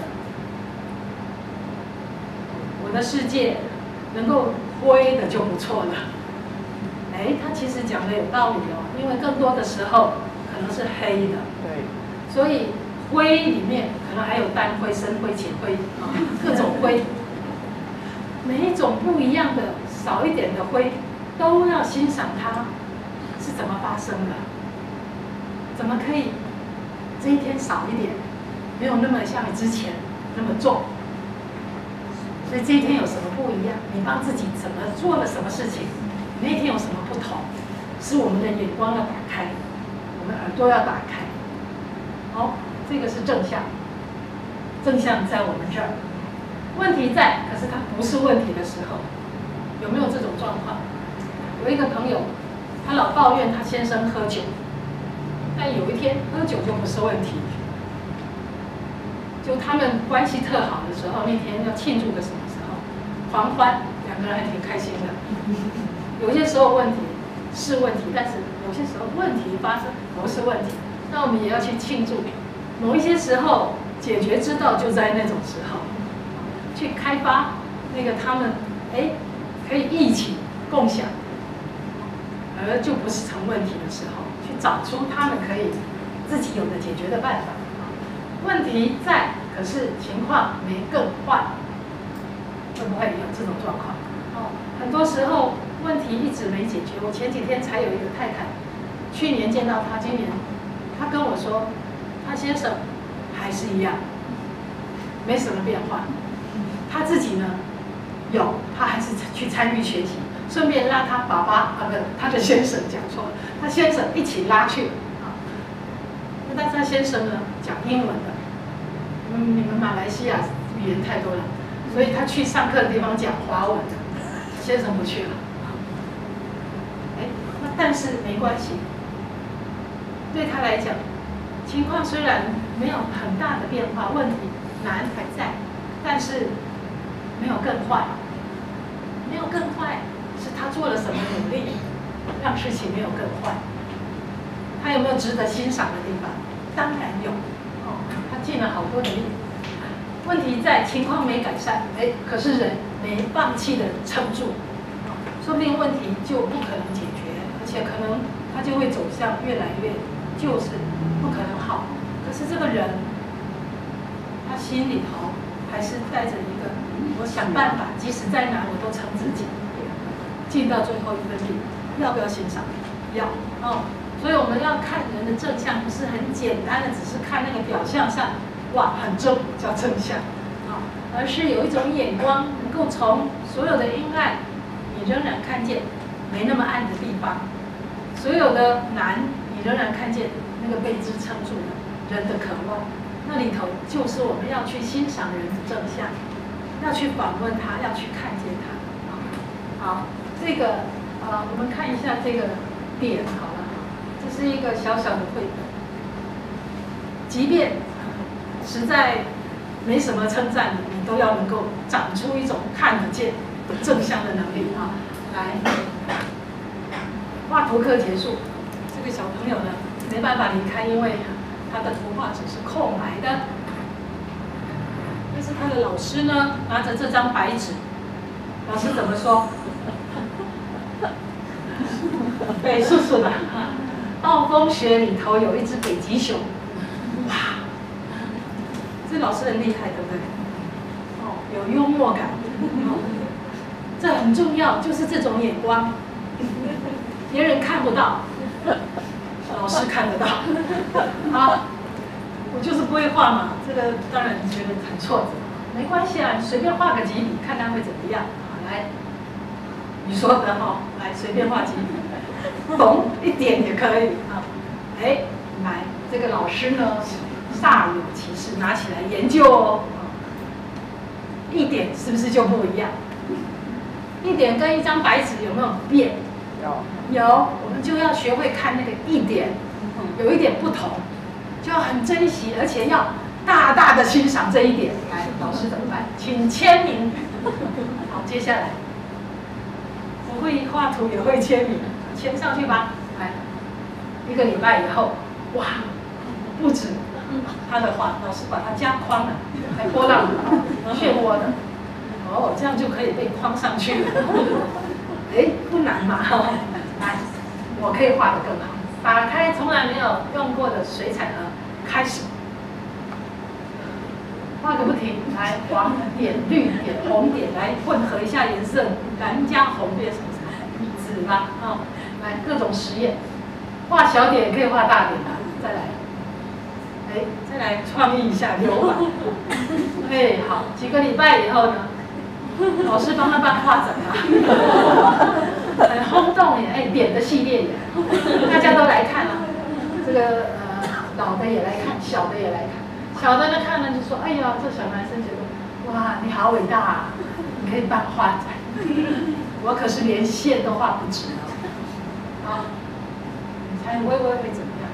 我的世界能够灰的就不错了。哎，他其实讲的有道理哦，因为更多的时候可能是黑的， 对， 所以灰里面可能还有淡灰、深灰、浅灰啊，各种灰，每一种不一样的少一点的灰，都要欣赏它是怎么发生的，怎么可以这一天少一点，没有那么像之前那么重。所以这一天有什么不一样？你帮自己怎么做了什么事情？你那天有什么不同？是我们的眼光要打开，我们耳朵要打开。好，这个是正向，正向在我们这儿。问题在，可是它不是问题的时候，有没有这种状况？有一个朋友，他老抱怨他先生喝酒，但有一天喝酒就不是问题。就他们关系特好的时候，那天要庆祝个什么时候，狂欢，两个人还挺开心的。有些时候问题是问题，但是有些时候问题发生不是问题，那我们也要去庆祝。某一些时候解决之道就在那种时候，去开发那个他们可以一起共享，而就不是成问题的时候，去找出他们可以自己有的解决的办法。问题在，可是情况没更坏，会不会有这种状况？哦，很多时候问题一直没解决。我前几天才有一个太太，去年见到她，今年她跟我说，她先生还是一样，没什么变化。她自己呢，她还是去参与学习，顺便拉她爸爸她的先生讲错了，她先生一起拉去啊。但是她先生呢讲英文的。你们马来西亚语言太多了，所以他去上课的地方讲华文的，先生不去了。那但是没关系，对他来讲，情况虽然没有很大的变化，问题难还在，但是没有更坏，没有更坏，是他做了什么努力，让事情没有更坏。他有没有值得欣赏的地方？当然有。他尽了好多的力，问题在情况没改善，可是人没放弃的撑住，说不定问题就不可能解决，而且可能他就会走向越来越就是不可能好。可是这个人，他心里头还是带着一个，我想办法，即使在哪我都撑自己，尽到最后一分力，要不要欣赏？要哦。所以我们要看人的正向，不是很简单的，只是看那个表象上，哇，很正叫正向，而是有一种眼光，能够从所有的阴暗，你仍然看见没那么暗的地方；所有的难，你仍然看见那个被支撑住的人的渴望。那里头就是我们要去欣赏人的正向，要去访问他，要去看见他。好，这个我们看一下这个点好了。这是一个小小的绘本，即便实在没什么称赞的，你都要能够长出一种看得见的正向的能力啊！来，画图课结束，这个小朋友呢没办法离开，因为他的图画纸是空白的。但是他的老师呢拿着这张白纸，老师怎么说？北叔叔的。暴风雪里头有一只北极熊，哇！这老师很厉害，对不对？哦，有幽默感，这很重要，就是这种眼光，别人看不到。 老师看得到。好，我就是不会画嘛，这个当然觉得很挫折，没关系啊，你随便画个几笔，看他会怎么样。好，来，你说的哈，来随便画几笔，懂一点也可以啊。哎，来，这个老师呢煞有其事拿起来研究哦，一点是不是就不一样？一点跟一张白纸有没有变？有，我们就要学会看那个一点，有一点不同，就要很珍惜，而且要大大的欣赏这一点。来，老师怎么办？请签名。好，接下来，我会画图也会签名，签上去吧。来，1个礼拜以后，哇，不止他的画，老师把它加框了，还波浪漩涡的。哦，这样就可以被框上去了。哎，不难嘛！来，我可以画得更好。打开从来没有用过的水彩盒，开始画个不停。来，黄点、绿点、红点，来混合一下颜色，蓝加红变什么紫吧？哦，来各种实验，画小点也可以画大点的。再来，哎，再来创意一下留白。哎，好，几个礼拜以后呢？老师帮他办画展啊，很轰动耶！哎，点的系列耶，大家都来看啊。这个老的也来看，小的也来看。小的呢看了就说：“哎呀，这小男生觉得，哇，你好伟大啊！你可以办画展，我可是连线都画不直了。”啊，你猜微微会怎么样？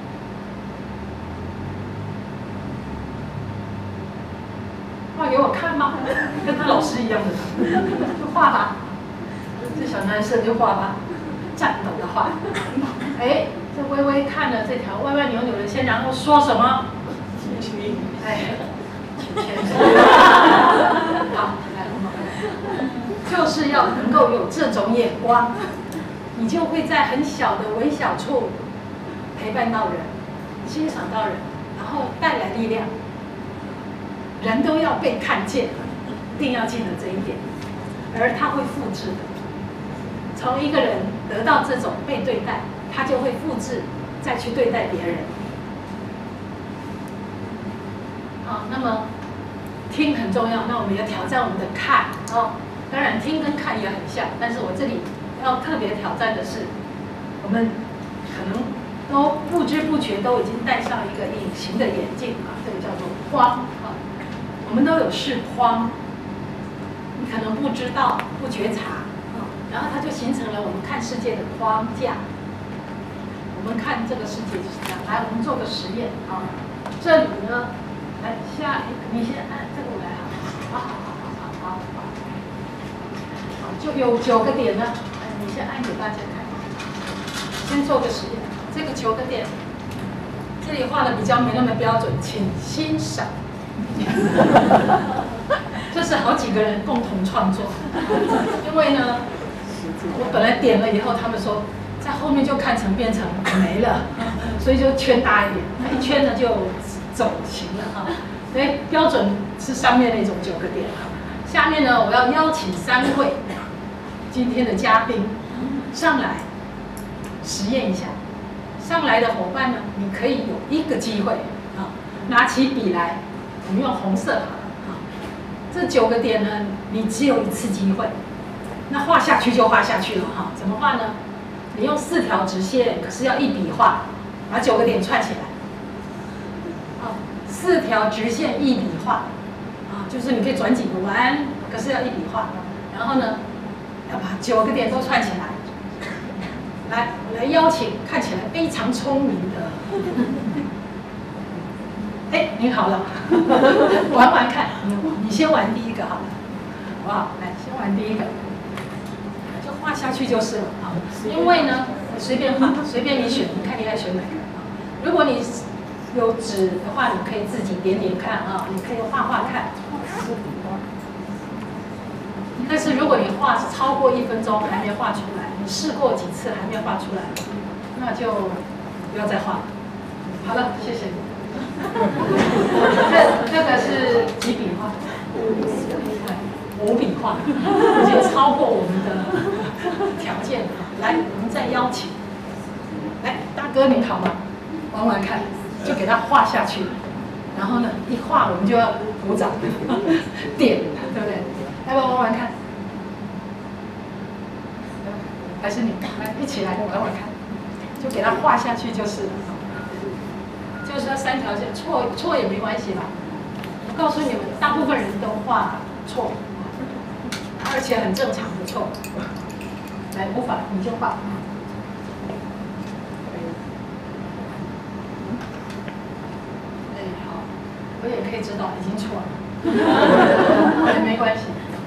画给我看吗？跟他老师一样的，就画吧。这小男生就画吧，颤抖的画。哎，这微微看了这条歪歪扭扭的线，然后说什么？哎，好，来，就是要能够有这种眼光，你就会在很小的微小处陪伴到人，欣赏到人，然后带来力量。人都要被看见，一定要记得这一点，而他会复制的。从一个人得到这种被对待，他就会复制，再去对待别人。好，那么听很重要，那我们要挑战我们的看哦。当然，听跟看也很像，但是我这里要特别挑战的是，我们可能都不知不觉都已经戴上一个隐形的眼镜啊，这个叫做框啊。我们都有视框，你可能不知道、不觉察，然后它就形成了我们看世界的框架。我们看这个世界就是这样。来，我们做个实验啊。这里呢，来你先按这个我来好，好，就有9个点呢。你先按给大家看。先做个实验，这个9个点，这里画的比较没那么标准，请欣赏。这是好几个人共同创作，因为呢，我本来点了以后，他们说在后面就看成变成没了，所以就圈大一点，一圈呢就走形了哈。所以标准是上面那种9个点哈。下面呢，我要邀请3位今天的嘉宾上来实验一下。上来的伙伴呢，你可以有1个机会啊，拿起笔来。我们用红色好了啊，这9个点呢，你只有1次机会，那画下去就画下去了哈。怎么画呢？你用4条直线，可是要一笔画，把9个点串起来。啊，4条直线一笔画，啊，就是你可以转几个弯，可是要一笔画。然后呢，要把9个点都串起来。来，我来邀请看起来非常聪明的。哎，你好了，玩玩看，你先玩第1个好了，好不好？来，先玩第1个，就画下去就是了啊。因为呢，随便画，随便你选，你看你爱选哪个。如果你有纸的话，你可以自己点点看啊，你可以画画看。但是如果你画是超过1分钟还没画出来，你试过几次还没画出来，那就不要再画了。好了，谢谢你。这个是几笔画？5笔画，已经超过我们的条件了。来，我们再邀请，来大哥你好吗？玩玩看，就给他画下去。然后呢，一画我们就要鼓掌，点，对不对？要不要玩玩看？还是你来一起来玩玩看？就给他画下去就是了。就是那3条线，错也没关系啦。我告诉你们，大部分人都画错，而且很正常的错。来，无法你就画。哎，好，我也可以知道已经错了，没关系。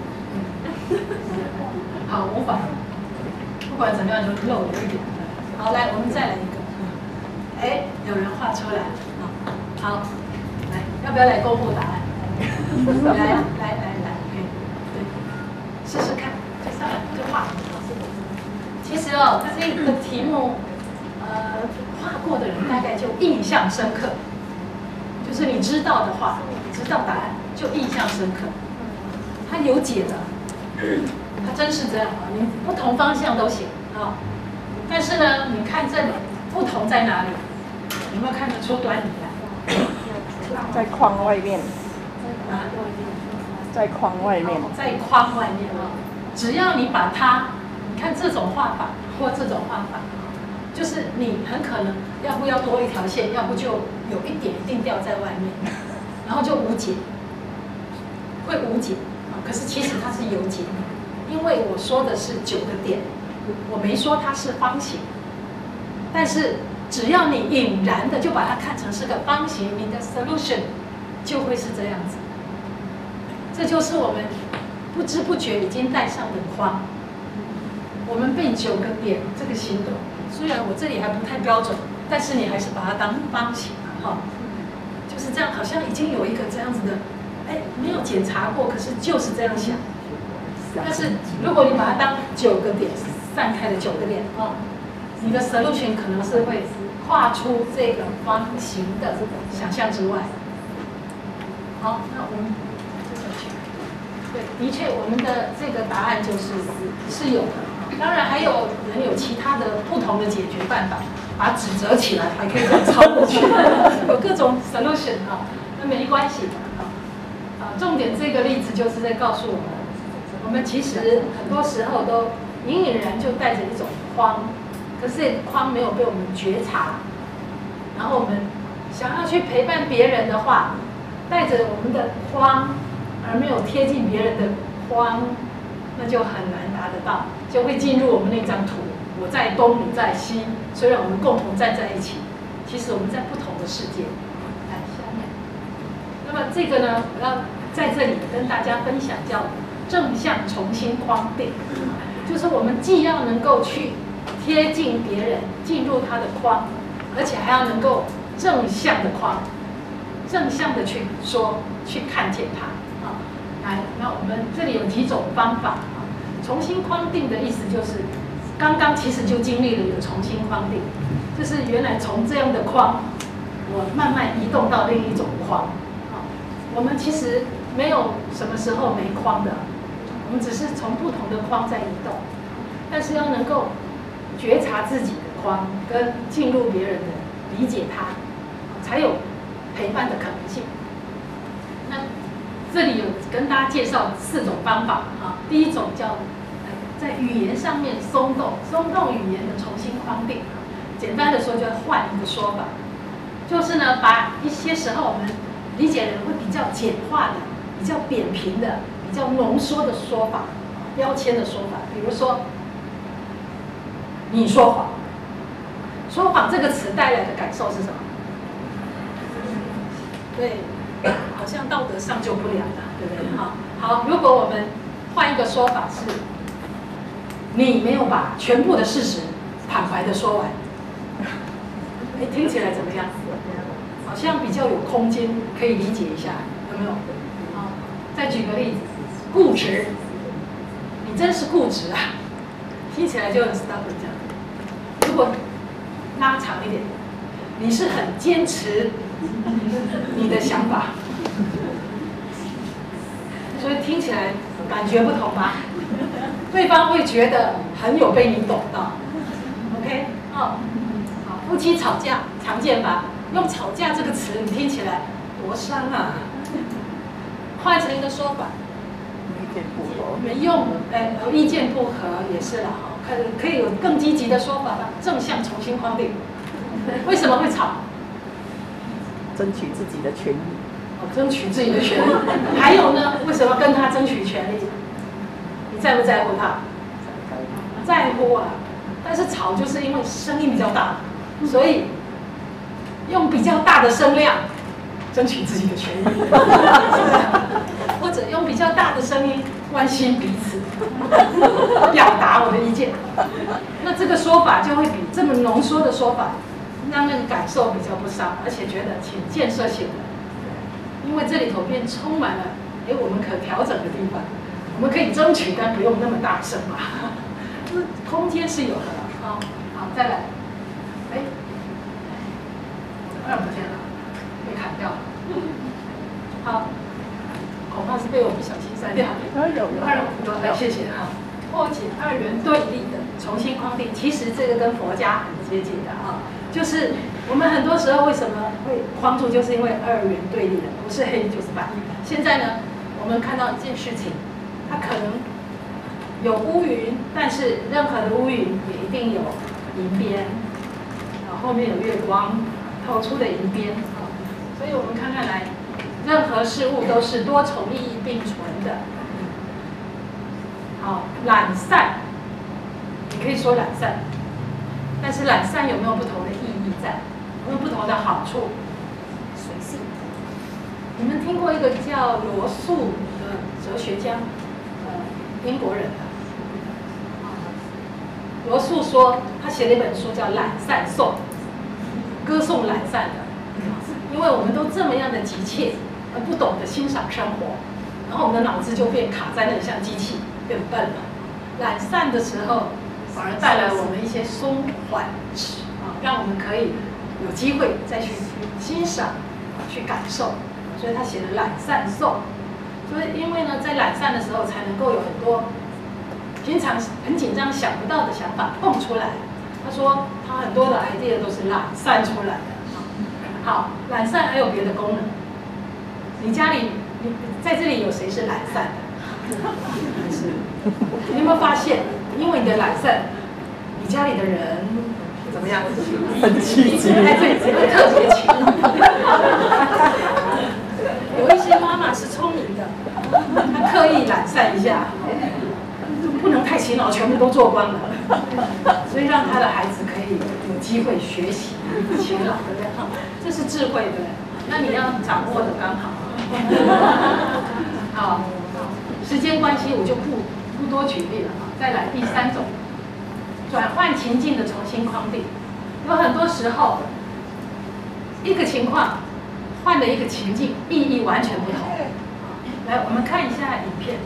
好，无法。不管怎么样，就漏了一点。好，来，我们再来一个。哎，有人画出来了。好，来，要不要来公布答案？来，对，试试看，就上来就画。其实哦，这个题目，画过的人大概就印象深刻，就是你知道的话，知道答案就印象深刻。他有解的，他真是这样啊！你不同方向都行啊，但是呢，你看这里不同在哪里？有没有看得出端倪来？ 在框外面， 啊， 在框外面， 在框外面啊！只要你把它，你看这种画法或这种画法，就是你很可能要不要多一条线，要不就有一点一定掉在外面，然后就无解，会无解啊！可是其实它是有解的，因为我说的是9个点，我没说它是方形，但是。只要你引然的就把它看成是个方形，你的 solution 就会是这样子。这就是我们不知不觉已经带上的框。我们被9个点这个行动，虽然我这里还不太标准，但是你还是把它当方形哈，就是这样，好像已经有一个这样子的，哎，没有检查过，可是就是这样想。但是如果你把它当9个点散开的9个点啊。你的 solution 可能是会画出这个方形的想象之外。好，那我们对，的确，我们的这个答案是有的。当然还有人有其他的不同的解决办法，把纸折起来，还可以这样抄过去，有各种 solution 啊，那没关系的啊。重点这个例子就是在告诉我们其实很多时候都隐隐然就带着一种框。可是这个框没有被我们觉察，然后我们想要去陪伴别人的话，带着我们的框，而没有贴近别人的框，那就很难达得到，就会进入我们那张图。我在东，你在西，虽然我们共同站在一起，其实我们在不同的世界。来，下面。那么这个呢，我要在这里跟大家分享叫正向重新框定，就是我们既要能够去贴近别人，进入他的框，而且还要能够正向的框，正向的去说，去看见他啊。来，那我们这里有几种方法啊。重新框定的意思就是，刚刚其实就经历了一个重新框定，就是原来从这样的框，我慢慢移动到另一种框啊。我们其实没有什么时候没框的，我们只是从不同的框在移动，但是要能够觉察自己的框，跟进入别人的理解他，才有陪伴的可能性。那这里有跟大家介绍4种方法啊。第一种叫在语言上面松动语言的重新框定。简单的说，就要换一个说法，就是呢，把一些时候我们理解人会比较简化的、比较扁平的、比较浓缩的说法、标签的说法，比如说。你说谎，说谎这个词带来的感受是什么？对，好像道德上就不良了，对不对？好，如果我们换一个说法是，你没有把全部的事实坦白的说完，哎，听起来怎么样？好像比较有空间可以理解一下，有没有？好，再举个例子，固执，你真是固执啊！听起来就很 stubborn 这样。如果拉长一点，你是很坚持你的想法，所以听起来感觉不同吧？对方会觉得很有被你懂到。OK， 好， 夫妻吵架常见吧？用吵架这个词，你听起来多伤啊！换成一个说法， 意见不合。 你们用意见不合也是啦，可以有更积极的说法吧？正向重新框定。为什么会吵？ 争取自己的权益。 争取自己的权利。还有呢？为什么跟他争取权利？你在不在乎他？在乎啊！但是吵就是因为声音比较大，所以用比较大的声量争取自己的权益，或者用比较大的声音关心彼此，表达我的意见。那这个说法就会比这么浓缩的说法，让人感受比较不伤，而且觉得挺建设性的。因为这里头便充满了我们可调整的地方，我们可以争取，但不用那么大声嘛。空间是有的啊。好，再来。2不见了，被砍掉了。好，恐怕是被我不小心删掉了。有，谢谢哈。破解二元对立的重新框定，其实这个跟佛家很接近的啊。就是我们很多时候为什么会框住，就是因为二元对立的，不是黑就是白。现在呢，我们看到一件事情，它可能有乌云，但是任何的乌云也一定有银边，然后后面有月光透出的银边啊。所以我们看来，任何事物都是多重意义并存的。好，懒散，你可以说懒散，但是懒散有没有不同的意义在？有没有不同的好处？随性。你们听过一个叫罗素的哲学家，英国人的。罗素说，他写了一本书叫《懒散颂》，歌颂懒散的。因为我们都这么样的急切，而不懂得欣赏生活，然后我们的脑子就变卡在那里，像机器变笨了。懒散的时候，反而带来我们一些松缓让我们可以有机会再去欣赏、去感受。所以他写了《懒散颂》。所以因为呢，在懒散的时候，才能够有很多平常很紧张想不到的想法蹦出来。他说他很多的 idea 都是懒散出来的。好，懒散还有别的功能。你家里，你在这里有谁是懒散的？是，你有没有发现，因为你的懒散，你家里的人怎么样？ 很积极， 对，特别勤。有一些妈妈是聪明的，她刻意懒散一下，不能太勤劳，全部都做光了，所以让她的孩子可以有机会学习勤劳，对不对？这是智慧，对。那你要掌握的刚好。好，时间关系我就不多举例了啊。再来第3种，转换情境的重新框定。有很多时候，一个情况换了一个情境，意义完全不同。来，我们看一下影片。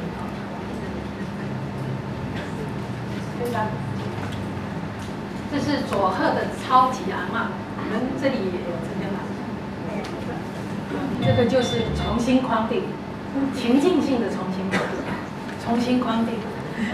对吧？这是佐贺的超级阿嬷，我们这里也有这边吗？这个就是重新框定，情境性的重新框定，重新框定，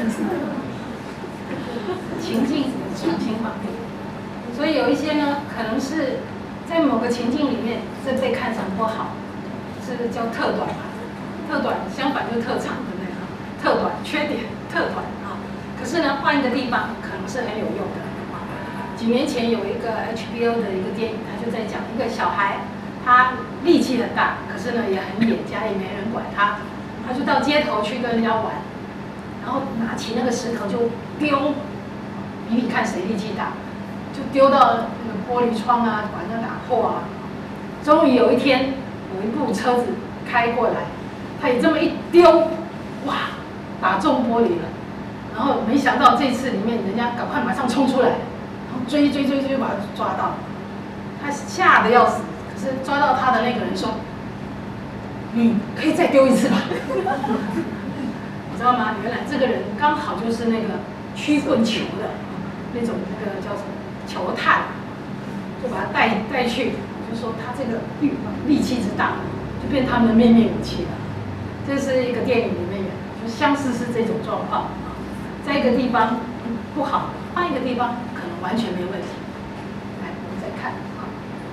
情境重新框定。所以有一些呢，可能是在某个情境里面，这被看成不好，是叫特短嘛？特短相反就是特长，对不对？特短缺点，特短啊。可是呢，换一个地方可能是很有用的。几年前有一个 HBO 的一个电影，他就在讲一个小孩，他力气很大，可是呢也很野，家里没人管他，他就到街头去跟人家玩，然后拿起那个石头就丢，比比看谁力气大，就丢到那个玻璃窗啊，把那打破啊。终于有一天，有一部车子开过来，他也这么一丢，哇，打中玻璃了。然后没想到这次里面人家赶快马上冲出来，然后追把他抓到，他吓得要死。可是抓到他的那个人说：“你可以再丢一次吧。”你知道吗？原来这个人刚好就是那个曲棍球的那种那个叫什么球探，就把他带去，就说他这个力气之大，就变他们的秘密武器了。这是一个电影里面演，就相似是这种状况。在一个地方不好，换一个地方可能完全没问题。来，我们再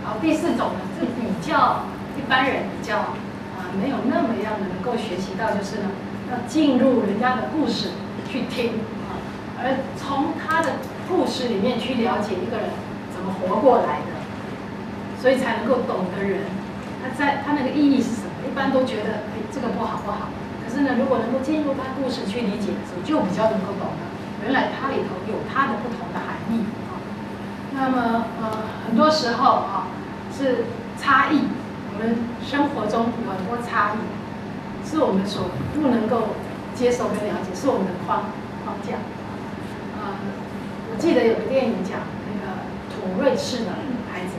好，第4种呢是比较一般人比较没有那么样的能够学习到，就是呢要进入人家的故事去听而从他的故事里面去了解一个人怎么活过来的，所以才能够懂得人。他那个意义是什么？一般都觉得这个不好。可是呢，如果能够进入他故事去理解的时候，就比较能够懂了。原来它里头有它的不同的含义那么很多时候是差异，我们生活中有很多差异，是我们所不能够接受跟了解，是我们的框架。我记得有个电影讲那个土瑞氏的孩子，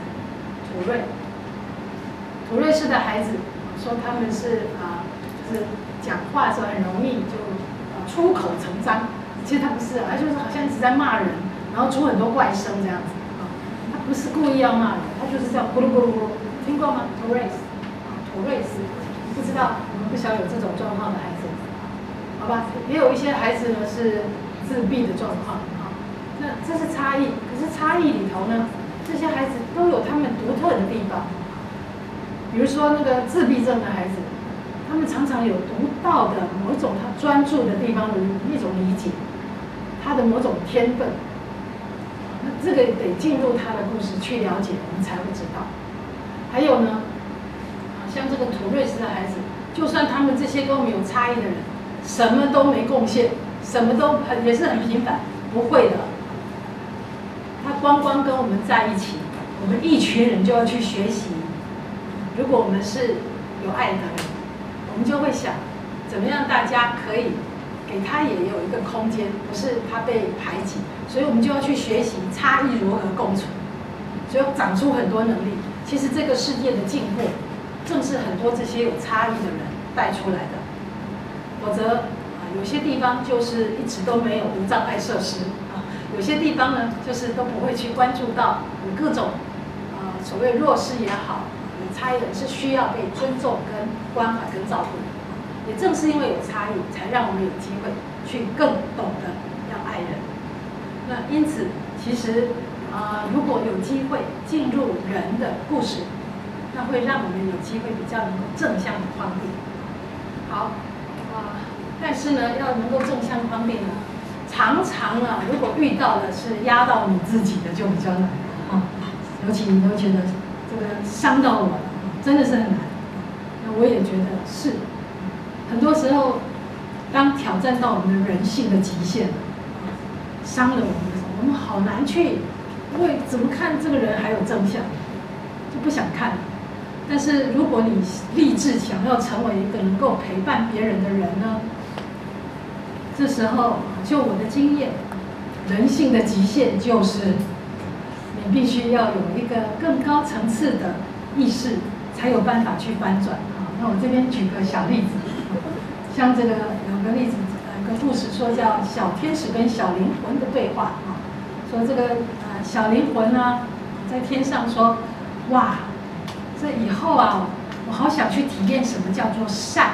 土瑞氏的孩子说他们是就是讲话的时候很容易就出口成章，其实他不是他就是好像一直在骂人，然后出很多怪声这样子他不是故意要骂人，他就是这样咕噜咕噜咕噜，听过吗？土瑞斯，不知道，我们不晓得有这种状况的孩子，好吧？也有一些孩子呢是自闭的状况那这是差异，可是差异里头呢，这些孩子都有他们独特的地方。比如说那个自闭症的孩子，他们常常有独到的某一种他专注的地方的一种理解，他的某种天分。那这个得进入他的故事去了解，我们才会知道。还有呢，像这个土瑞斯的孩子，就算他们这些都没有差异的人，什么都没贡献，什么都也是很平凡，不会的。他光跟我们在一起，我们一群人就要去学习。如果我们是有爱的人，我们就会想，怎么样大家可以给他也有一个空间，不是他被排挤，所以我们就要去学习差异如何共存，所以要长出很多能力。其实这个世界的进步，正是很多这些有差异的人带出来的。否则有些地方就是一直都没有无障碍设施有些地方呢就是都不会去关注到有各种所谓弱势也好，有差异人是需要被尊重跟关怀跟照顾的。也正是因为有差异，才让我们有机会去更懂得要爱人。那因此，其实如果有机会进入人的故事，那会让我们有机会比较能够正向的框定。好但是呢，要能够正向框定呢，常常如果遇到的是压到你自己的，就比较难尤其你都觉得这个伤到我了，真的是很难。那我也觉得是，很多时候当挑战到我们的人性的极限了，伤了我们的时候，我们好难去，因为怎么看这个人还有正向，就不想看。但是如果你立志想要成为一个能够陪伴别人的人呢，这时候就我的经验，人性的极限就是你必须要有一个更高层次的意识，才有办法去翻转那我这边举个小例子，像这个有个例子，有个故事说叫小天使跟小灵魂的对话说这个小灵魂呢在天上说，哇，这以后我好想去体验什么叫做善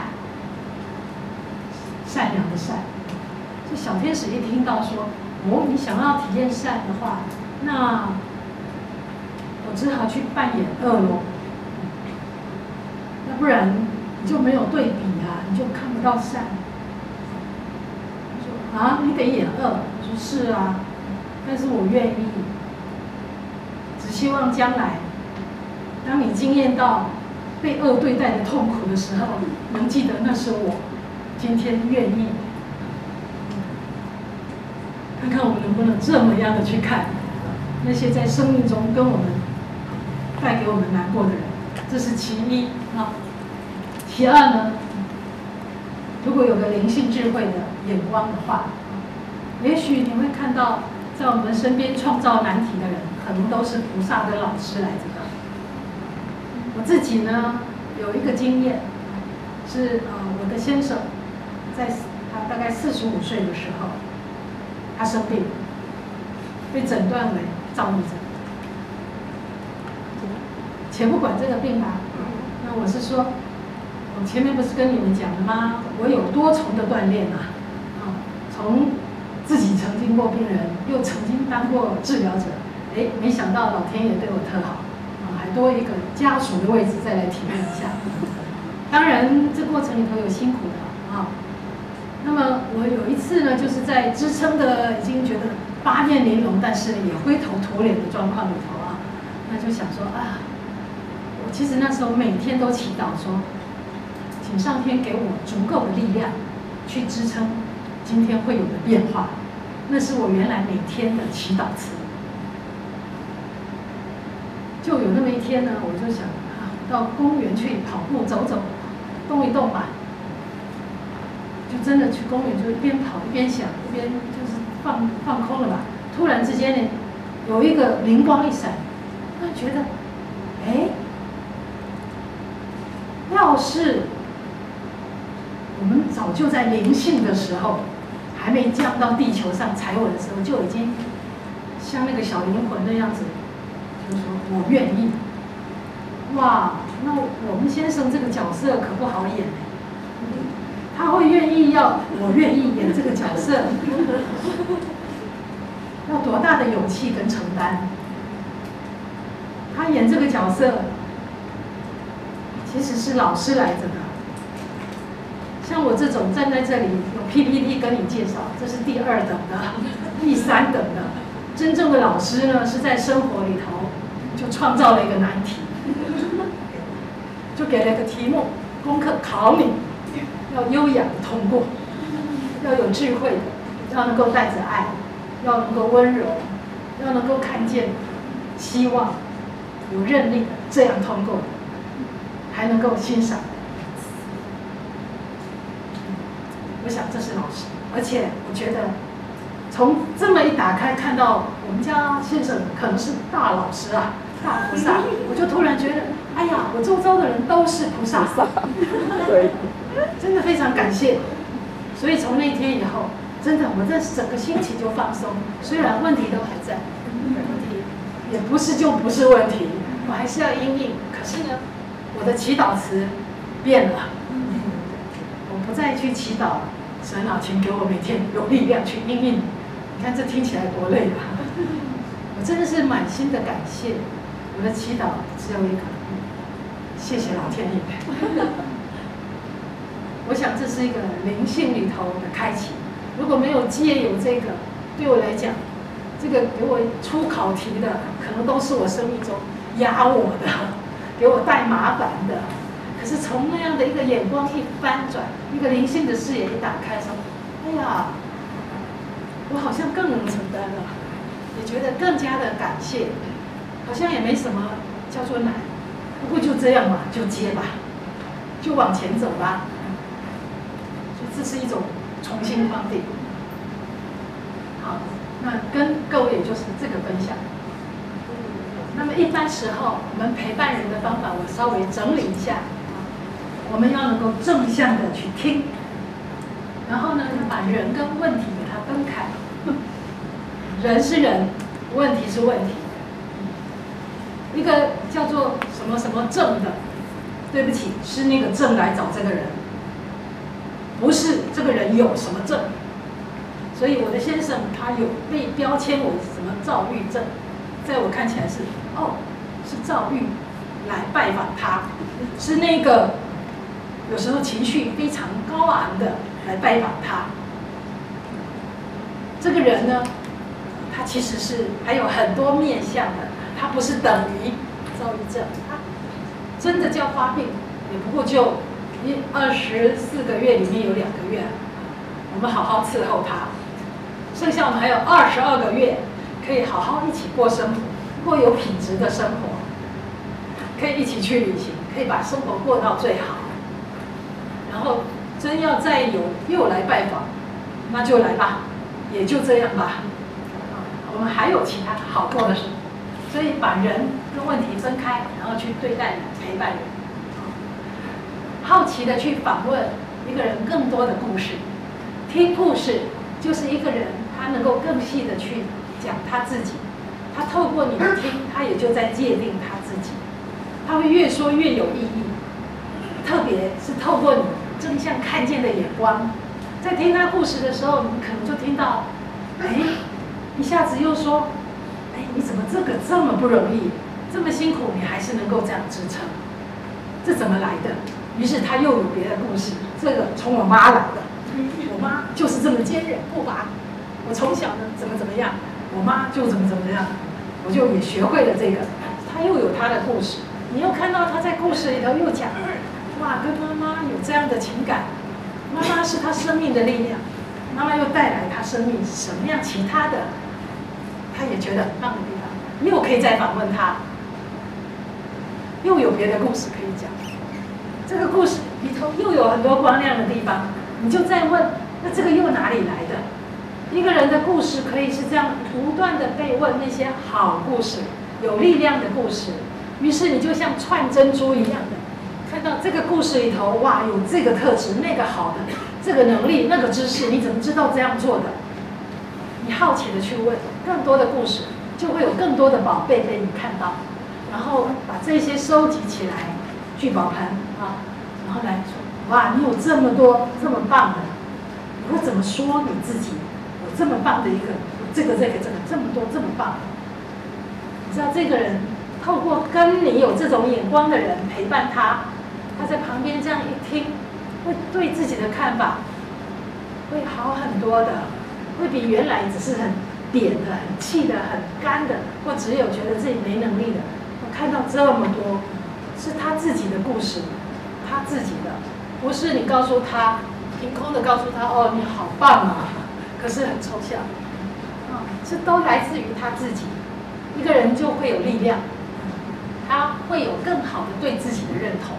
良的善。这小天使一听到说，你想要体验善的话，那我只好去扮演恶咯，要不然你就没有对比你就看不到善。说你得演恶，我说是但是我愿意，只希望将来当你经验到被恶对待的痛苦的时候，能记得那是我今天愿意。看看我们能不能这么样的去看那些在生命中跟我们带给我们难过的人，这是其一其二呢，如果有个灵性智慧的眼光的话，也许你会看到，在我们身边创造难题的人，可能都是菩萨跟老师来着的。我自己呢有一个经验，是我的先生在他大概45岁的时候，他生病，被诊断为躁郁症。且不管这个病那我是说，我前面不是跟你们讲了吗？我有多重的锻炼从自己曾经过病人，又曾经当过治疗者，没想到老天爷对我特好还多一个家属的位置再来体验一下。当然，这过程里头有辛苦的啊。那么我有一次呢，就是在支撑的已经觉得八面玲珑，但是也灰头土脸的状况里头啊，那就想说啊，我其实那时候每天都祈祷说，请上天给我足够的力量去支撑今天会有的变化。那是我原来每天的祈祷词。就有那么一天呢，我就想啊，到公园去跑步走走，动一动吧。就真的去公园，就一边跑一边想，一边就是放空了吧。突然之间呢，有一个灵光一闪，那觉得，哎，要是我们早就在灵性的时候，还没降到地球上踩我的时候，就已经像那个小灵魂那样子，就是说我愿意。哇，那我们先生这个角色可不好演。他会愿意我愿意演这个角色，要多大的勇气跟承担？他演这个角色，其实是老师来着的。像我这种站在这里有 PPT 跟你介绍，这是第2等的，第3等的。真正的老师呢，是在生活里头就创造了一个难题，就给了一个题目，功课考你。要优雅的通过，要有智慧的，要能够带着爱，要能够温柔，要能够看见希望，有韧力的这样通过，还能够欣赏。我想这是老师，而且我觉得从这么一打开，看到我们家先生可能是大老师啊，大菩萨，我就突然觉得，哎呀，我周遭的人都是菩萨。 对。 真的非常感谢，所以从那一天以后，真的我这整个心情就放松。虽然问题都还在，问题也不是就不是问题，我还是要因应。可是呢，我的祈祷词变了，我不再去祈祷神啊，请给我每天有力量去因应。你看这听起来多累啊！我真的是满心的感谢，我的祈祷只有一个，谢谢老天爷。我想这是一个灵性里头的开启。如果没有借有这个，对我来讲，这个给我出考题的，可能都是我生命中压我的，给我带麻烦的。可是从那样的一个眼光一翻转，一个灵性的视野一打开的时候，哎呀，我好像更能承担了，也觉得更加的感谢，好像也没什么叫做难，不过就这样吧，就接吧，就往前走吧。这是一种重新框定。好，那跟各位也就是这个分享。那么一般时候，我们陪伴人的方法，我稍微整理一下。我们要能够正向的去听，然后呢，要把人跟问题给它分开。人是人，问题是问题。一个叫做什么什么症的，对不起，是那个症来找这个人。不是这个人有什么症，所以我的先生他有被标签为什么躁郁症，在我看起来是是躁郁来拜访他，是那个有时候情绪非常高昂的来拜访他。这个人呢，他其实是还有很多面向的，他不是等于躁郁症，他真的叫发病，也不过就24个月里面有2个月，我们好好伺候他，剩下我们还有22个月，可以好好一起过生活，过有品质的生活，可以一起去旅行，可以把生活过到最好。然后真要再又来拜访，那就来吧，也就这样吧。我们还有其他好过的事，所以把人跟问题分开，然后去对待人，陪伴人。好奇的去访问一个人更多的故事，听故事就是一个人他能够更细的去讲他自己，他透过你的听，他也就在界定他自己，他会越说越有意义，特别是透过你正向看见的眼光，在听他故事的时候，你可能就听到，哎，一下子又说，哎，你怎么这个这么不容易， 这么辛苦，你还是能够这样支撑，这怎么来的？于是他又有别的故事，这个从我妈来的，我妈就是这么坚韧不拔，我从小呢怎么样，我妈就怎么样，我就也学会了这个。他又有他的故事，你又看到他在故事里头又讲，哇，跟妈妈有这样的情感，妈妈是他生命的力量，妈妈又带来他生命什么样其他的，他也觉得很棒的地方，又可以再访问他，又有别的故事可以讲。这个故事里头又有很多光亮的地方，你就再问，那这个又哪里来的？一个人的故事可以是这样不断的被问那些好故事、有力量的故事，于是你就像串珍珠一样的，看到这个故事里头，哇，有这个特质，那个好的，这个能力，那个知识，你怎么知道这样做的？你好奇的去问更多的故事，就会有更多的宝贝被你看到，然后把这些收集起来，聚宝盆啊，然后来说，哇，你有这么多这么棒的，你会怎么说你自己？有这么棒的一个，这个这么多这么棒，你知道这个人透过跟你有这种眼光的人陪伴他，他在旁边这样一听，会对自己的看法会好很多的，会比原来只是很扁的、很气的、很干的，或只有觉得自己没能力的，我看到这么多是他自己的故事，他自己的，不是你告诉他，凭空的告诉他，哦，你好棒啊，可是很抽象，是都来自于他自己。一个人就会有力量，他会有更好的对自己的认同。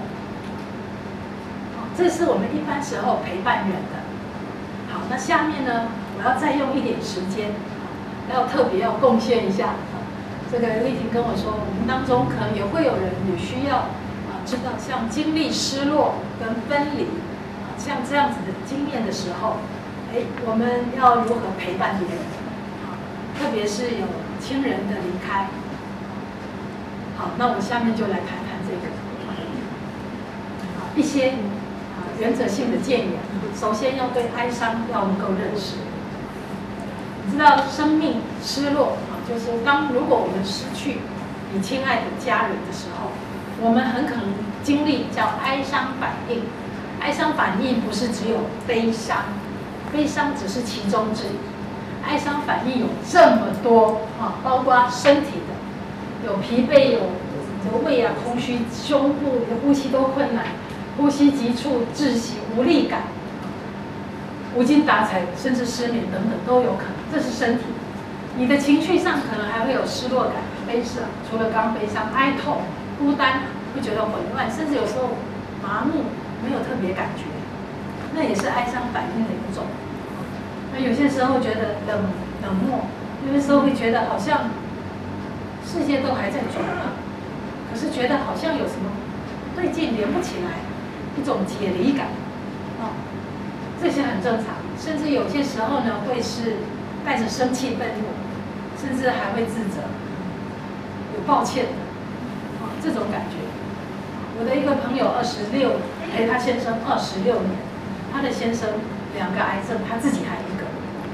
这是我们一般时候陪伴人的。好，那下面呢，我要再用一点时间，要特别要贡献一下。这个丽婷跟我说，我们当中可能也会有人也需要知道，像经历失落跟分离，像这样子的经验的时候，我们要如何陪伴别人？特别是有亲人的离开。好，那我下面就来谈谈这个一些原则性的建言。首先要对哀伤要能够认识。你知道生命失落就是如果我们失去你亲爱的家人的时候，我们很可能经历叫哀伤反应。哀伤反应不是只有悲伤，悲伤只是其中之一。哀伤反应有这么多包括身体的，有疲惫，有胃空虚，胸部的呼吸都困难，呼吸急促、窒息、无力感，无精打采，甚至失眠等等都有可能。这是身体。你的情绪上可能还会有失落感、悲伤，除了刚悲伤、哀痛、孤单，会觉得混乱，甚至有时候麻木，没有特别感觉，那也是哀伤反应的一种。那有些时候觉得冷漠，有些时候会觉得好像世界都还在转啊，可是觉得好像有什么不对劲，连不起来，一种解离感，这些很正常。甚至有些时候呢，会是带着生气、愤怒，甚至还会自责，有抱歉的，这种感觉。我的一个朋友陪他先生26年，他的先生2个癌症，他自己还1个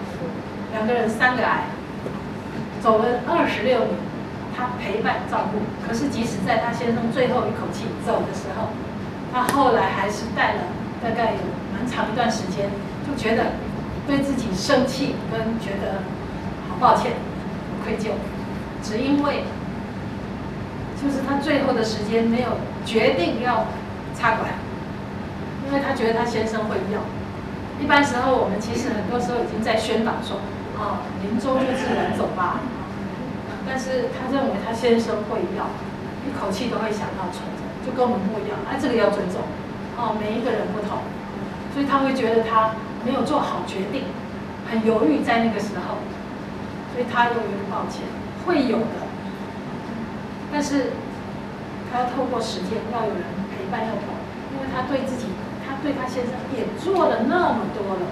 ，2个人3个癌，走了26年，他陪伴照顾。可是即使在他先生最后一口气走的时候，他后来还是带了大概有蛮长一段时间，就觉得对自己生气，跟觉得好抱歉、愧疚，只因为就是他最后的时间没有决定要插管，因为他觉得他先生会要。一般时候，我们其实很多时候已经在宣导说，临终就自然走吧。但是他认为他先生会要，一口气都会想到存着，就跟我们不一样。这个要尊重，每一个人不同，所以他会觉得他没有做好决定，很犹豫在那个时候，所以他又有点抱歉，会有的。但是他要透过时间，要有人陪伴，要懂，因为他对自己。他对他先生也做了那么多了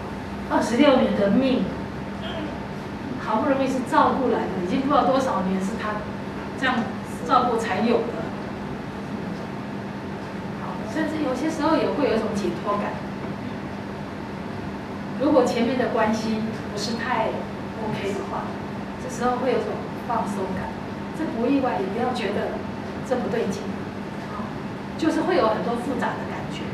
，26年的命，好不容易是照顾来的，已经不知道多少年是他这样照顾才有的。好，甚至有些时候也会有一种解脱感。如果前面的关系不是太 OK 的话，这时候会有种放松感， 这不意外，也不要觉得这不对劲，就是会有很多复杂的感觉。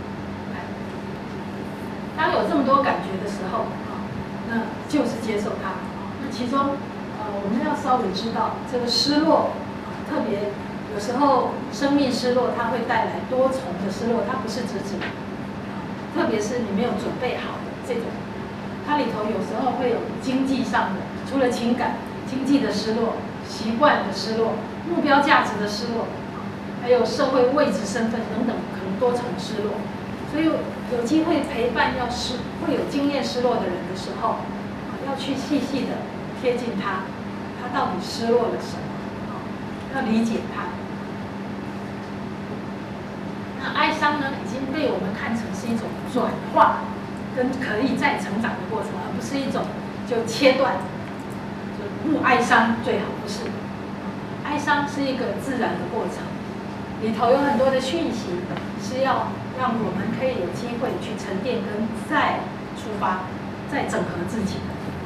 当有这么多感觉的时候，那就是接受它。那其中，我们要稍微知道这个失落，特别有时候生命失落，它会带来多重的失落，它不是只指，特别是你没有准备好的这种，它里头有时候会有经济上的，除了情感、经济的失落、习惯的失落、目标价值的失落，还有社会位置、身份等等，可能多重失落。所以有机会陪伴会有经验失落的人的时候，要去细细的贴近他到底失落了什么，要理解他。那哀伤呢，已经被我们看成是一种转化跟可以再成长的过程，而不是一种就切断，就不哀伤最好，不是。哀伤是一个自然的过程，里头有很多的讯息是要让我们可以有机会去沉淀跟再出发、再整合自己。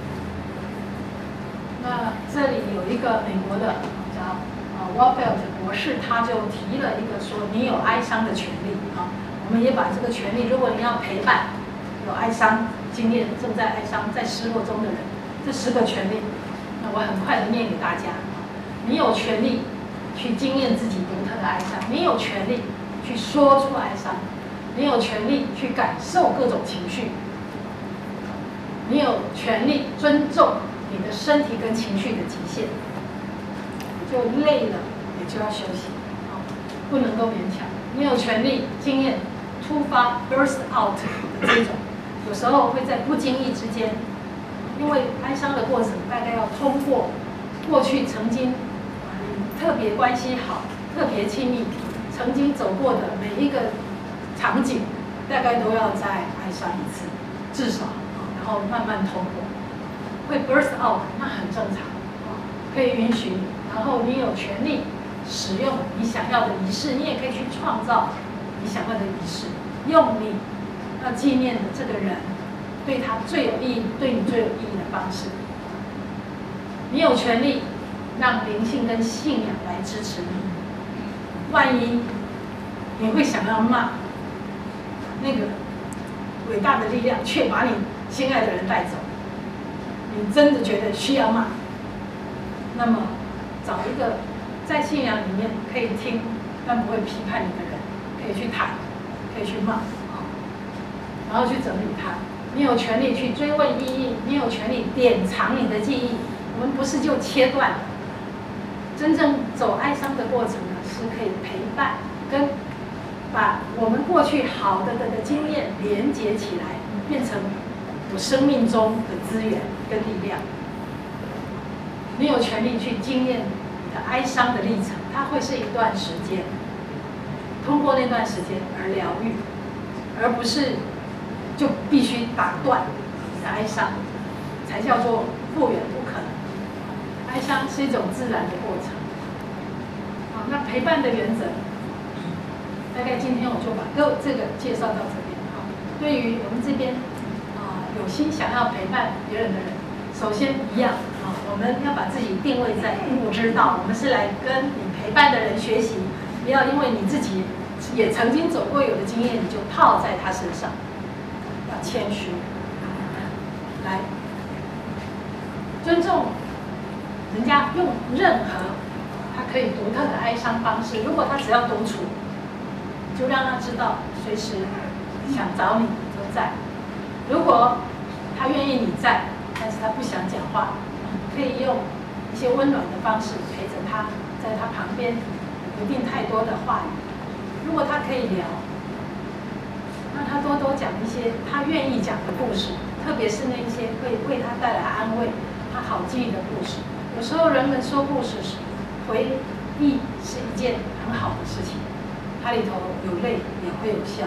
那这里有一个美国的叫Warfield 博士，他就提了一个说，你有哀伤的权利啊。我们也把这个权利，如果你要陪伴有哀伤经验、正在哀伤、在失落中的人，这10个权利，那我很快的念给大家。你有权利去经验自己独特的哀伤，你有权利去说出哀伤，你有权利去感受各种情绪，你有权利尊重你的身体跟情绪的极限。就累了也就要休息，不能够勉强。你有权利经验突发 burst out 的这种，有时候会在不经意之间，因为哀伤的过程大概要通过过去曾经特别关系好、特别亲密、曾经走过的每一个场景，大概都要再哀伤一次，至少，然后慢慢通过。会 burst out 那很正常，可以允许你。然后你有权利使用你想要的仪式，你也可以去创造你想要的仪式，用你要纪念的这个人对他最有意义、对你最有意义的方式。你有权利让灵性跟信仰来支持你。万一你会想要骂那个伟大的力量，却把你心爱的人带走，你真的觉得需要骂，那么找一个在信仰里面可以听但不会批判你的人，可以去谈，可以去骂，然后去整理它。你有权利去追问意义，你有权利典藏你的记忆。我们不是就切断，真正走哀伤的过程呢，是可以陪伴跟把我们过去好的经验连接起来，变成我生命中的资源跟力量。你有权利去经验你的哀伤的历程，它会是一段时间，通过那段时间而疗愈，而不是就必须打断你的哀伤，才叫做复原，不可能。哀伤是一种自然的过程。好，那陪伴的原则，大概今天我就把这个介绍到这边。好，对于我们这边有心想要陪伴别人的人，首先一样我们要把自己定位在不知道，我们是来跟你陪伴的人学习，不要因为你自己也曾经走过有的经验，你就套在他身上，要谦虚，来尊重人家用任何他可以独特的哀伤方式。如果他只要独处，就让他知道随时想找你都在。如果他愿意你在，但是他不想讲话，可以用一些温暖的方式陪着他，在他旁边，不必太多的话语。如果他可以聊，那他多多讲一些他愿意讲的故事，特别是那一些会为他带来安慰、他好记忆的故事。有时候人们说故事时，回忆是一件很好的事情，它里头有泪也会有笑。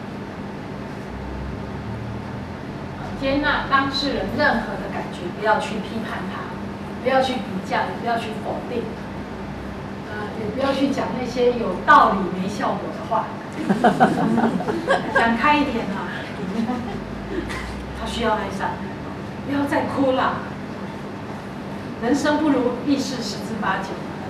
接纳当事人任何的感觉，不要去批判他，不要去比较，也不要去否定，也不要去讲那些有道理没效果的话。讲开一点啊，他需要哀伤，不要再哭了。人生不如意事十之八九。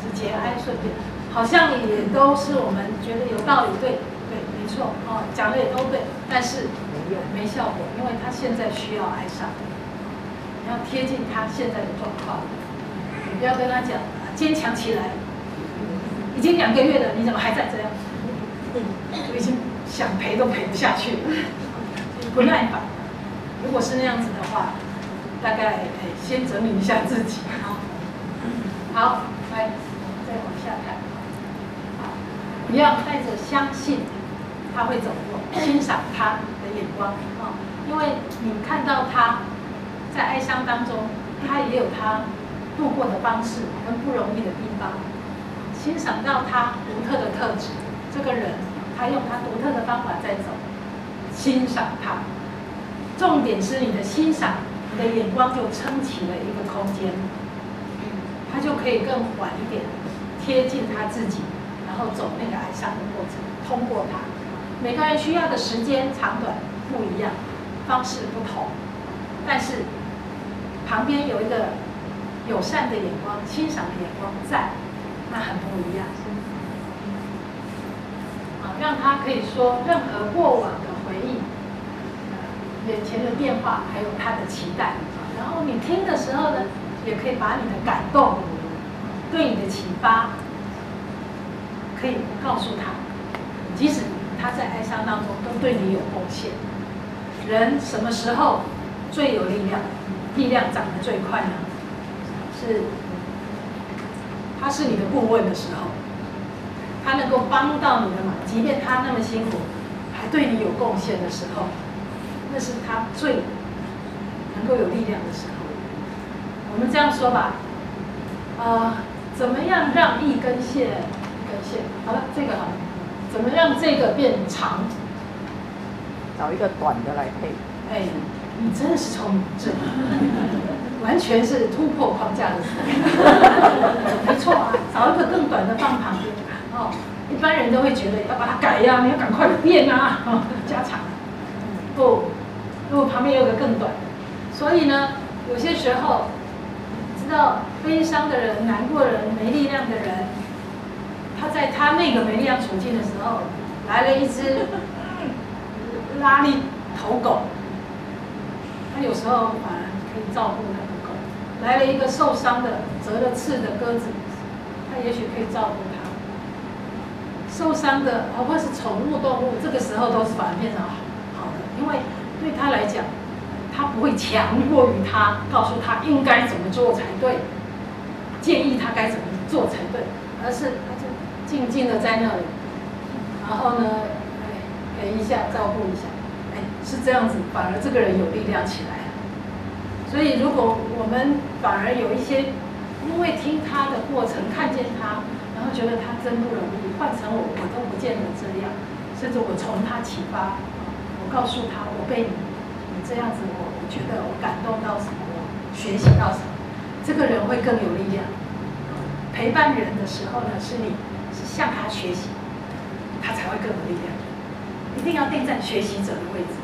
找一个短的来配。 哎，你真的是聪明症，完全是突破框架的思维。没错啊，找一个更短的放旁边。哦，一般人都会觉得要把它改呀，你要赶快变啊，加长。不，如果旁边有个更短的，所以呢，有些时候，知道悲伤的人、难过的人、没力量的人，他在他那个没力量处境的时候，来了一只拉力头狗，他有时候反而可以照顾那个狗。来了一个受伤的、折了刺的鸽子，他也许可以照顾它。受伤的，或是宠物动物，这个时候都是反而变成好的，因为对他来讲，他不会强过于他，告诉他应该怎么做才对，建议他该怎么做才对，而是他就静静的在那里，然后呢，陪一下，照顾一下，是这样子，反而这个人有力量起来了。所以如果我们反而有一些，因为听他的过程，看见他，然后觉得他真不容易，换成我都不见得这样，甚至我从他启发，我告诉他，我被你这样子，我觉得我感动到什么，我学习到什么，这个人会更有力量。陪伴人的时候呢，是向他学习，他才会更有力量。一定要定在学习者的位置。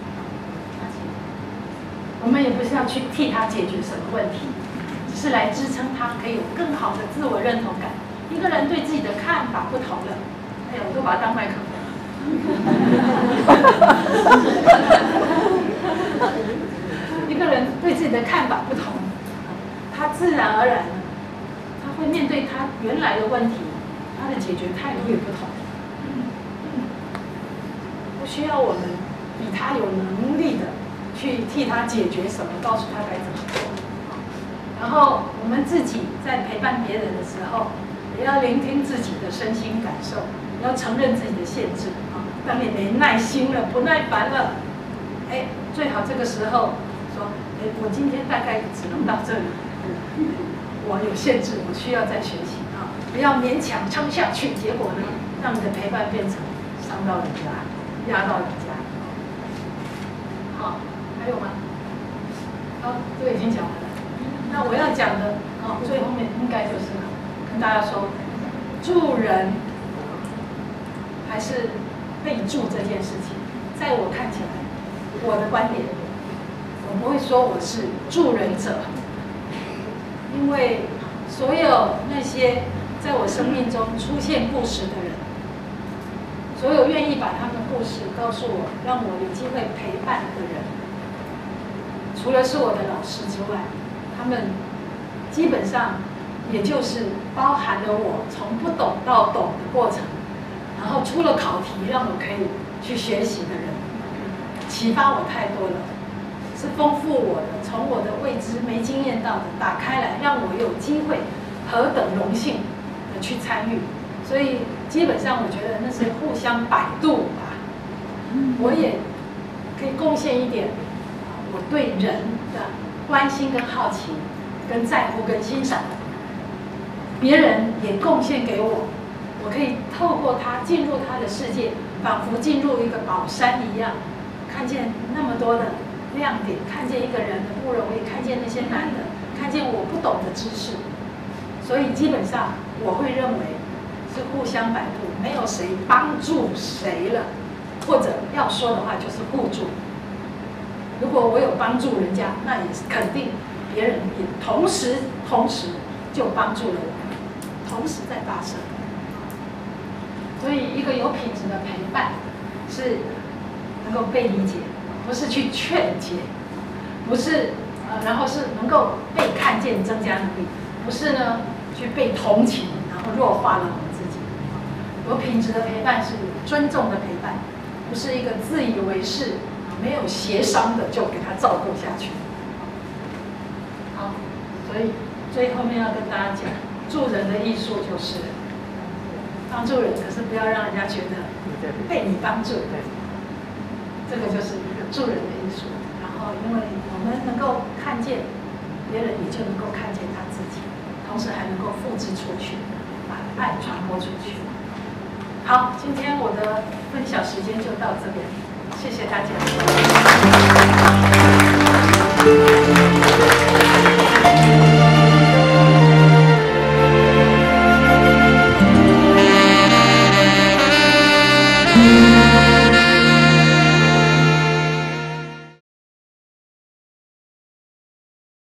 我们也不是要去替他解决什么问题，只是来支撑他可以有更好的自我认同感。一个人对自己的看法不同了，哎呀，我都把它当麦克风。一个人对自己的看法不同，他自然而然，他会面对他原来的问题，他的解决态度也不同。不需要我们比他有能力的去替他解决什么，告诉他该怎么做。然后我们自己在陪伴别人的时候，也要聆听自己的身心感受，要承认自己的限制啊。当你没耐心了、不耐烦了，最好这个时候说，我今天大概只能到这里，我有限制，我需要再学习啊，不要勉强撑下去，结果呢，让你的陪伴变成伤到人家。压到人家，好，还有吗？好，这个已经讲完了。那我要讲的，最后面应该就是跟大家说，助人还是被助这件事情，在我看起来，我的观点，我不会说我是助人者，因为所有那些在我生命中出现故事的人，所有愿意把他们的故事告诉我，让我有机会陪伴的人，除了是我的老师之外，他们基本上也就是包含了我从不懂到懂的过程，然后出了考题让我可以去学习的人，启发我太多了，是丰富我的，从我的未知没经验到的打开来，让我有机会何等荣幸的去参与。所以基本上我觉得那是互相摆渡吧，我也可以贡献一点我对人的关心跟好奇跟在乎跟欣赏，别人也贡献给我，我可以透过他进入他的世界，仿佛进入一个宝山一样，看见那么多的亮点，看见一个人的不容易，看见那些难的，看见我不懂的知识。所以基本上我会认为是互相摆渡，没有谁帮助谁了，或者要说的话就是互助。如果我有帮助人家，那也是肯定别人也同时就帮助了我们，同时在发生。所以一个有品质的陪伴是能够被理解，不是去劝解，不是然后是能够被看见增加能力，不是呢去被同情然后弱化了我们自己。有品质的陪伴是尊重的陪伴，不是一个自以为是没有协商的就给他照顾下去。好，所以最后面要跟大家讲，助人的艺术就是帮助人，可是不要让人家觉得被你帮助，这个就是一个助人的艺术。然后，因为我们能够看见别人，也就能够看见他自己，同时还能够复制出去，把爱传播出去。好，今天我的分享时间就到这边，谢谢大家。